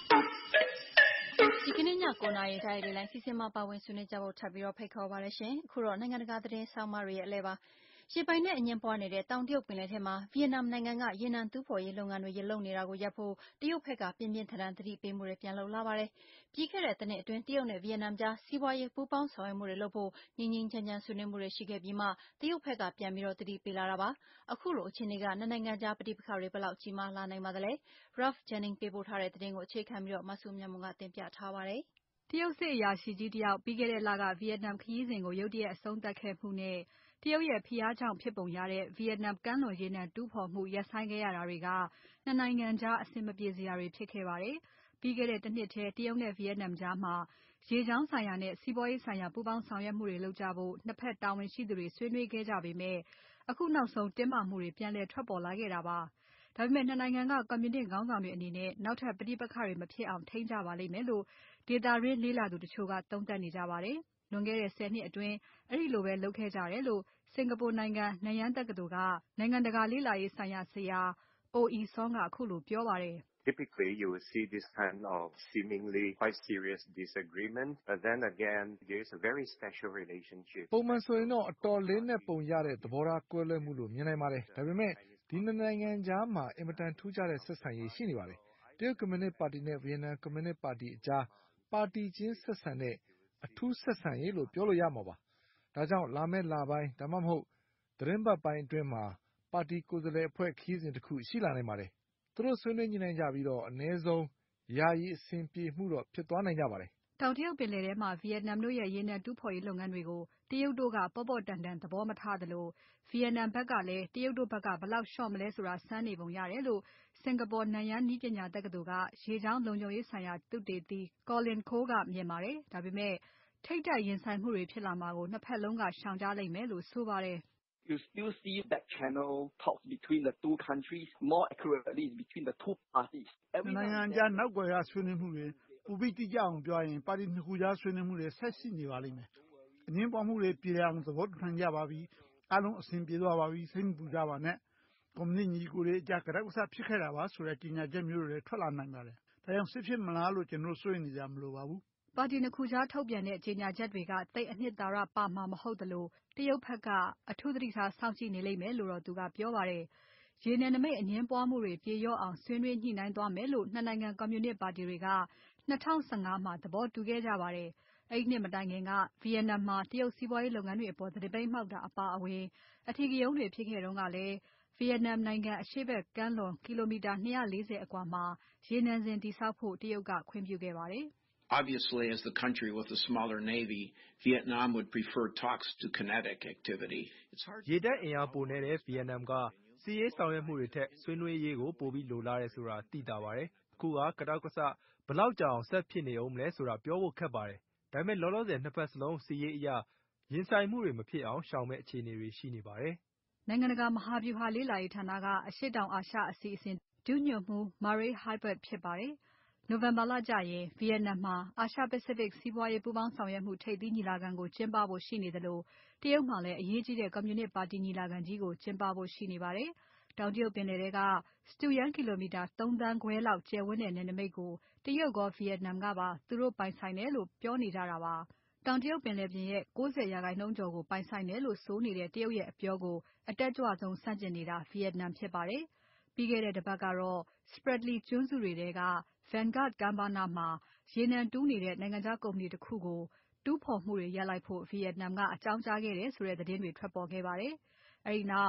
ဒီကနေ့ညကိုနာရီတိုင်းလေးလိုင်းစီစဉ်မှာပါဝင်ဆွေးနွေးကြဖို့ထပ်ပြီးတော့ဖိတ်ခေါ်ပါရရှင်။အခုတော့နိုင်ငံတကာသတင်းဆောင်မတွေရဲ့အလဲပါရေပိုင်နဲ့အငင်းပွားနေတဲ့တောင်တရုတ်ပင်လယ်ထဲမှာဗီယက်နမ်နိုင်ငံကရေနံတူးဖော်ရေးလုပ်ငန်းတွေရလုပ်နေတာကိုရပ်ဖို့တရုတ်ဘက်ကပြင်းပြင်းထန်ထန်သတိပေးမှုတွေပြန်လုပ်လာပါတယ်။ပြီးခဲ့တဲ့တနှစ်အတွင်းတရုတ်နဲ့ဗီယက်နမ်ကြားစီးပွားရေးပူးပေါင်းဆောင်ရွက်မှုတွေလုပ်ဖို့ငြင်းငြင်းချမ်းချမ်းဆွေးနွေးမှုတွေရှိခဲ့ပြီးမှတရုတ်ဘက်ကပြန်ပြီးတော့သတိပေးလာတာပါ။အခုလိုအခြေအနေကနှစ်နိုင်ငံကြားပဋိပက္ခတွေဘယ်လောက်ကြီးမားလာနိုင်ပါသလဲ။ Ralph Jennings ပေးပို့ထားတဲ့သတင်းကိုအခြေခံပြီးတော့မဆုမြတ်မွန်ကတင်ပြထားပါတယ်။တရုတ်စစ်အရာရှိကြီးတယောက်ပြီးခဲ့တဲ့လကဗီယက်နမ်ခရီးစဉ်ကိုရုတ်တရက်အဆုံးသတ်ခဲ့မှုနဲ့တရုတ်ရဲ့ဖိအားကြောင့်ဖြစ်ပုံရတဲ့ဗီယက်နမ်ကမ်းလွန်ရေနံတူးဖော်မှုရပ်ဆိုင်းခဲ့ရတာတွေကနှစ်နိုင်ငံကြားအဆင်မပြေစရာတွေဖြစ်ခဲ့ပါတယ်။ပြီးခဲ့တဲ့တစ်နှစ်ထဲတရုတ်နဲ့ဗီယက်နမ်ကြားမှာရေကြောင်းဆိုင်ရာနဲ့စီးပွားရေးဆိုင်ရာပူးပေါင်းဆောင်ရွက်မှုတွေလုပ်ကြဖို့နှစ်ဖက်တာဝန်ရှိသူတွေဆွေးနွေးခဲ့ကြပေမဲ့အခုနောက်ဆုံးတင်းမာမှုတွေပြန်လည်ထွက်ပေါ်လာခဲ့တာပါ။ဒါပေမဲ့နှစ်နိုင်ငံကကွန်မြူနစ်ခေါင်းဆောင်တွေအနေနဲ့နောက်ထပ်ပဋိပက္ခတွေမဖြစ်အောင်ထိန်းကြပါလိမ့်မယ်လို့ဒေတာရင်းလေ့လာသူတချို့ကသုံးသပ်နေကြပါတယ်။လွန်ခဲ့တဲ့ဆယ်နှစ်အတွင်းအဲဒီလိုပဲလုပ်ခဲ့ကြတယ်လို့စင်ကာပူနိုင်ငံနန်ယန်းတက္ကသိုလ်ကနိုင်ငံတကာလေ့လာရေးဆိုင်ရာဆရာ Oh Ee Song ကအခုလိုပြောပါတယ်။ Typically, you will see this kind of seemingly quite serious disagreement, but then again, there is a very special relationship. ပုံမှန်ဆိုရင်တော့အတော်လေးနဲ့ပုံရတဲ့သဘောထားကွဲလွဲမှုလို့မြင်နိုင်ပါတယ်။ဒါပေမဲ့ဒီနှစ်နိုင်ငံကြားမှာအင်မတန်ထူးခြားတဲ့ဆက်ဆံရေးရှိနေပါတယ်။တရုတ်ကွန်မြူနစ်ပါတီနဲ့ဗီယက်နမ်ကွန်မြူနစ်ပါတီအကြားပါတီချင်းဆက်ဆံတဲ့အထူးဆက်ဆံရေးလို့ပြောလို့ရမှာပါ။ဒါကြောင့်လာမယ့်လပိုင်းဒါမှမဟုတ်သတင်းပတ်ပိုင်းအတွင်းမှာပါတီကိုယ်စားလှယ်အဖွဲ့ခရီးစဉ်တစ်ခုရှိလာနိုင်ပါတယ်။သူတို့ဆွေးနွေးညှိနှိုင်းကြပြီးတော့အနည်းဆုံးယာယီအဆင်ပြေမှုတော့ဖြစ်သွားနိုင်ကြပါတယ်။တောင်တရုတ်ပင်လယ်ထဲမှာဗီယက်နမ်တို့ရဲ့ရေနံတူးဖော်ရေးလုပ်ငန်းတွေကိုတရုတ်တို့ကပေါ့ပေါ့တန်တန်သဘောမထားသလိုဗီယက်နမ်ဘက်ကလည်းတရုတ်တို့ဘက်ကဘယ်လောက်လျှော့မလဲဆိုတာစမ်းနေပုံရတယ်လို့စင်ကာပူနန်ယန်းနည်းပညာတက္ကသိုလ်ကရေကြောင်းလုံခြုံရေးဆိုင်ရာသုတေသီ Colin Koh ကမြင်ပါတယ်။ဒါပေမဲ့ထိပ်တိုက်ရင်ဆိုင်မှုတွေဖြစ်လာမှာကိုနှစ်ဖက်လုံးကရှောင်ကြလိမ့်မယ်လို့ဆိုပါတယ်။ You still see that channel talks between the two countries, more accurately between the two parties. နိုင်ငံကြားနောက်ွယ်ကဆွေးနွေးမှုတွေပူပြီးတိကျအောင်ပြောရင်ပါတီနှစ်ခုကြားဆွေးနွေးမှုတွေဆက်ရှိနေပါလိမ့်မယ်။အငင်းပွားမှုတွေပြေလည်အောင်သဘောတူနိုင်ကြပါပြီ။အားလုံးအဆင်ပြေသွားပါပြီစိတ်မပူကြပါနဲ့။ကွန်မြူနစ်ညီကိုတွေအကြကရောက်စားဖြစ်ခဲ့တာပါဆိုတဲ့ကြေညာချက်မျိုးတွေထွက်လာနိုင်ပါတယ်။ဒါကြောင့်စစ်ဖြစ်မလားလို့ကျွန်တော်စိုးရိမ်နေကြမလို့ပါဘူး။ပါတီနှစ်ခုကြားထုတ်ပြန်တဲ့ကြေညာချက်တွေကတိတ်အနှစ်သာရပါမှာမဟုတ်သလိုတရုတ်ဘက်ကအထူးသတိထားစောင့်ကြည့်နေလိမ့်မယ်လို့တော့သူကပြောပါတယ်။ရေနယ်နိမိတ်အငင်းပွားမှုတွေပြေလျော့အောင်ဆွေးနွေးညှိနှိုင်းသွားမယ်လို့နှစ်နိုင်ငံကွန်မြူနစ်ပါတီတွေက၂၀၁၅မှာသဘောတူခဲ့ကြပါတယ်။အဲဒီနှစ်မတိုင်ခင်ကဗီယက်နမ်မှာတရုတ်စီးပွားရေးလုပ်ငန်းတွေအပေါ်သတိပိတ်မှောက်တာအပါအဝင်အထီးကရုန်းတွေဖြစ်ခဲ့တုန်းကလည်းဗီယက်နမ်နိုင်ငံအရှေ့ဘက်ကမ်းလွန်ကီလိုမီတာ၂၄၀အကွာမှာရေနံစင်တည်ဆောက်ဖို့တရုတ်ကခွင့်ပြုခဲ့ပါတယ်။ Obviously, as the country with a smaller navy, Vietnam would prefer talks to kinetic activity. It's hard. ရေတပ်အင်အားပိုနေတဲ့ဗီယက်နမ်ကစီးရေးဆောင်ရွက်မှုတွေထက်ဆွေးနွေးရေးကိုပိုပြီးလိုလားတယ်ဆိုတာသိတာပါတယ်။အခုကကတောက်ကဆဘယ်လောက်ကြာအောင်ဆက်ဖြစ်နေအောင်မလဲဆိုတာပြောဖို့ခက်ပါတယ်။ဒါပေမဲ့လောလောဆယ်နှစ်ဖက်စလုံးစီးရေးအရာရင်ဆိုင်မှုတွေမဖြစ်အောင်ရှောင်မဲ့အခြေအနေတွေရှိနေပါတယ်။နိုင်ငံတကာမဟာဗျူဟာလေ့လာရေးဌာနကအရှေ့တောင်အာရှအစီအစဉ်ဒုညွှန်မှူး Murray Hibbert ဖြစ်ပါတယ်။နိုဝင်ဘာလကျရင်ဗီယက်နမ်မှာအာရှ Pacific စီးပွားရေးပူးပေါင်းဆောင်ရွက်မှုထိပ်သီးညီလာခံကိုကျင်းပဖို့ရှိနေသလိုတရုတ်မှာလည်းအရေးကြီးတဲ့ကွန်မြူနစ်ပါတီညီလာခံကြီးကိုကျင်းပဖို့ရှိနေပါတယ်။တောင်တရုတ်ပင်လယ်ထဲကစတုရန်းကီလိုမီတာ၃သန်းခွဲလောက်ကျယ်ဝန်းတဲ့နယ်နိမိတ်ကိုတရုတ်ကဗီယက်နမ်ကပါသူတို့ပိုင်ဆိုင်တယ်လို့ပြောနေကြတာပါ။တောင်တရုတ်ပင်လယ်ပြင်ရဲ့၉၀ရာခိုင်နှုန်းကျော်ကိုပိုင်ဆိုင်တယ်လို့ဆိုနေတဲ့တရုတ်ရဲ့အပြောကိုအတက်ကြွဆုံးဆန့်ကျင်နေတာဗီယက်နမ်ဖြစ်ပါတယ်။ပြီးခဲ့တဲ့တပတ်ကတော့ Spratly ကျွန်းစုတွေထဲက Vanguard ကမ်းပါးနားမှာရေနံတူးနေတဲ့နိုင်ငံခြားကုမ္ပဏီတခုကိုတူးဖော်မှုတွေရပ်လိုက်ဖို့ဗီယက်နမ်ကအကြောင်းကြားခဲ့တယ်ဆိုတဲ့သတင်းတွေထွက်ပေါ်ခဲ့ပါတယ်။အဲဒီနောက်တ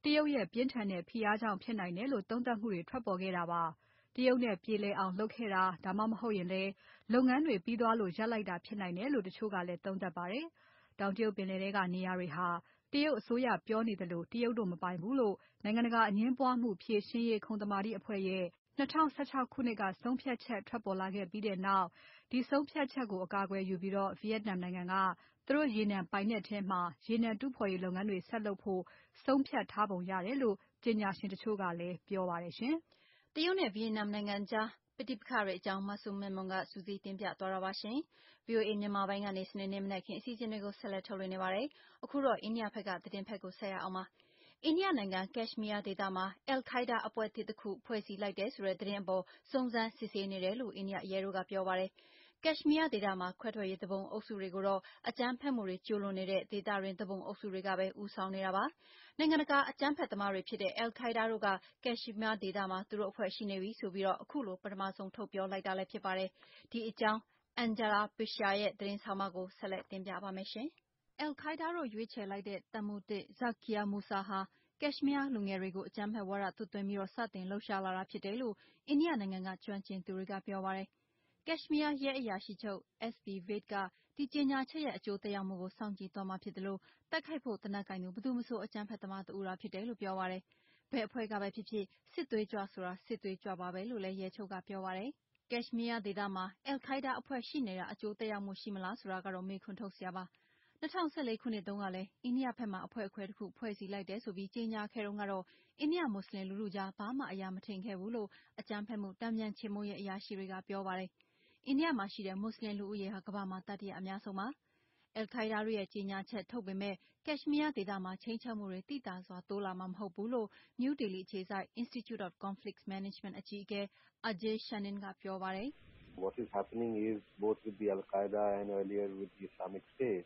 ရုတ်ရဲ့ပြင်းထန်တဲ့ဖိအားကြောင့်ဖြစ်နိုင်တယ်လို့သုံးသပ်မှုတွေထွက်ပေါ်ခဲ့တာပါ။တရုတ်နဲ့ပြေလည်အောင်လုပ်ခဲ့တာဒါမှမဟုတ်ရင်လည်းလုပ်ငန်းတွေပြီးသွားလို့ရပ်လိုက်တာဖြစ်နိုင်တယ်လို့တချို့ကလည်းသုံးသပ်ပါတယ်။တောင်တရုတ်ပင်လယ်ထဲကနေရာတွေဟာတရုတ်အစိုးရပြောနေသလိုတရုတ်တို့မပိုင်ဘူးလို့နိုင်ငံတကာအငြင်းပွားမှုဖြေရှင်းရေးခုံသမာဓိအဖွဲ့ရဲ့၂၀၁၆ခုနှစ်ကဆုံးဖြတ်ချက်ထွက်ပေါ်လာခဲ့ပြီးတဲ့နောက်ဒီဆုံးဖြတ်ချက်ကိုအကာအကွယ်ယူပြီးဗီယက်နမ်နိုင်ငံကသူတို့ရေနံပိုင်နက်ထဲမှာရေနံတူးဖော်ရေးလုပ်ငန်းတွေဆက်လုပ်ဖို့ဆုံးဖြတ်ထားပုံရတယ်လို့ကြေညာရှင်တချို့ကလည်းပြောပါတယ်ရှင်။တရုတ်နဲ့ဗီယက်နမ်နိုင်ငံကြားပဋိပက္ခတွေအကြောင်းမဆုမွန်ကစူးစီးတင်ပြသွားတာပါရှင်။ ဗွီအိုအေမြန်မာပိုင်းကနေစနေနေ့မနက်ခင်းအစီအစဉ်တွေကိုဆက်လက်ထုတ်လွှင့်နေပါတယ်။အခုတော့အိန္ဒိယဘက်ကသတင်းဖက်ကိုဆက်ရအောင်ပါ။အိန္ဒိယနိုင်ငံကက်ရှ်မီးယားဒေသမှာအယ်လ်ခိုင်းဒါးအဖွဲ့သစ်တစ်ခုဖွဲ့စည်းလိုက်တယ်ဆိုတဲ့သတင်းအပေါ်စုံစမ်းစစ်ဆေးနေတယ်လို့အိန္ဒိယရဲတို့ကပြောပါတယ်။ကက်ရှ်မီးယားဒေသမှာခွဲထွက်ရေးသူပုန်အုပ်စုတွေကိုတော့အကြမ်းဖက်မှုတွေကျူးလွန်နေတဲ့ဒေသတွင်းသူပုန်အုပ်စုတွေကပဲဦးဆောင်နေတာပါ။နိုင်ငံတကာအကြမ်းဖက်သမားတွေဖြစ်တဲ့အယ်လ်ခိုင်းဒါးတို့ကကက်ရှ်မီးယားဒေသမှာသူတို့အဖွဲ့ရှိနေပြီဆိုပြီးအခုလိုပထမဆုံးထုတ်ပြောလိုက်တာလည်းဖြစ်ပါတယ်။ဒီအကြောင်း Angela Pisha ရဲ့သတင်းဆောင်းပါးကိုဆက်လက်တင်ပြပါမယ်ရှင်။အယ်လ်ခိုင်းဒါးတို့ရွေးချယ်လိုက်တဲ့တပ်မှူးသစ် Zakir Mousa ဟာကက်ရှ်မီးယားလူငယ်တွေကိုအကြမ်းဖက်ဝါဒသွတ်သွင်းပြီးစတင်လှုပ်ရှားလာတာဖြစ်တယ်လို့အိန္ဒိယနိုင်ငံကကျွမ်းကျင်သူတွေကပြောပါတယ်။ကက်ရှ်မီးယားရဲအရာရှိချုပ် S P Vaid ကဒီကြေညာချက်ရဲ့အကျိုးသက်ရောက်မှုကိုစောင့်ကြည့်သွားမှာဖြစ်သလိုတိုက်ခိုက်ဖို့သေနတ်ကိုင်သူဘယ်သူမဆိုအကြမ်းဖက်သမားတဦးသာဖြစ်တယ်လို့ပြောပါတယ်။ဘယ်အဖွဲ့ကပဲဖြစ်ဖြစ်စစ်သွေးကြွဆိုတာစစ်သွေးကြွပါပဲလို့လည်းရဲချုပ်ကပြောပါတယ်။ကက်ရှ်မီးယားဒေသမှာအယ်လ်ခိုင်းဒါးအဖွဲ့ရှိနေတာအကျိုးသက်ရောက်မှုရှိမလားဆိုတာကတော့မေးခွန်းထုတ်စရာပါ။၂၀၁၄ခုနှစ်တုန်းကလည်းအိန္ဒိယဘက်မှာအဖွဲ့အခွဲတစ်ခုဖွဲ့စည်းလိုက်တယ်ဆိုပြီးကြေညာခဲ့တုန်းကတော့အိန္ဒိယမွတ်ဆလင်လူထုကြားဘာမှအရာမထင်ခဲ့ဘူးလို့အကြမ်းဖက်မှုတန်ပြန်ချေမှုန်းရေးအရာရှိတွေကပြောပါတယ်။အိန္ဒိယမှာရှိတဲ့မွတ်ဆလင်လူဦးရေဟာကမ္ဘာမှာတတိယအများဆုံးပါ။အယ်လ်ခိုင်းဒါးတို့ရဲ့ကြေညာချက်ထုတ်ပေမဲ့ကက်ရှ်မီးယားဒေသမှာခြိမ်းခြောက်မှုတွေသိသာစွာတိုးလာမှာမဟုတ်ဘူးလို့နယူးဒေလီအခြေစိုက် Institute of Conflict Management အကြီးအကဲ Ajay Shanin ကပြောပါတယ်။ What is happening is both with the Al-Qaeda and earlier with the Islamic State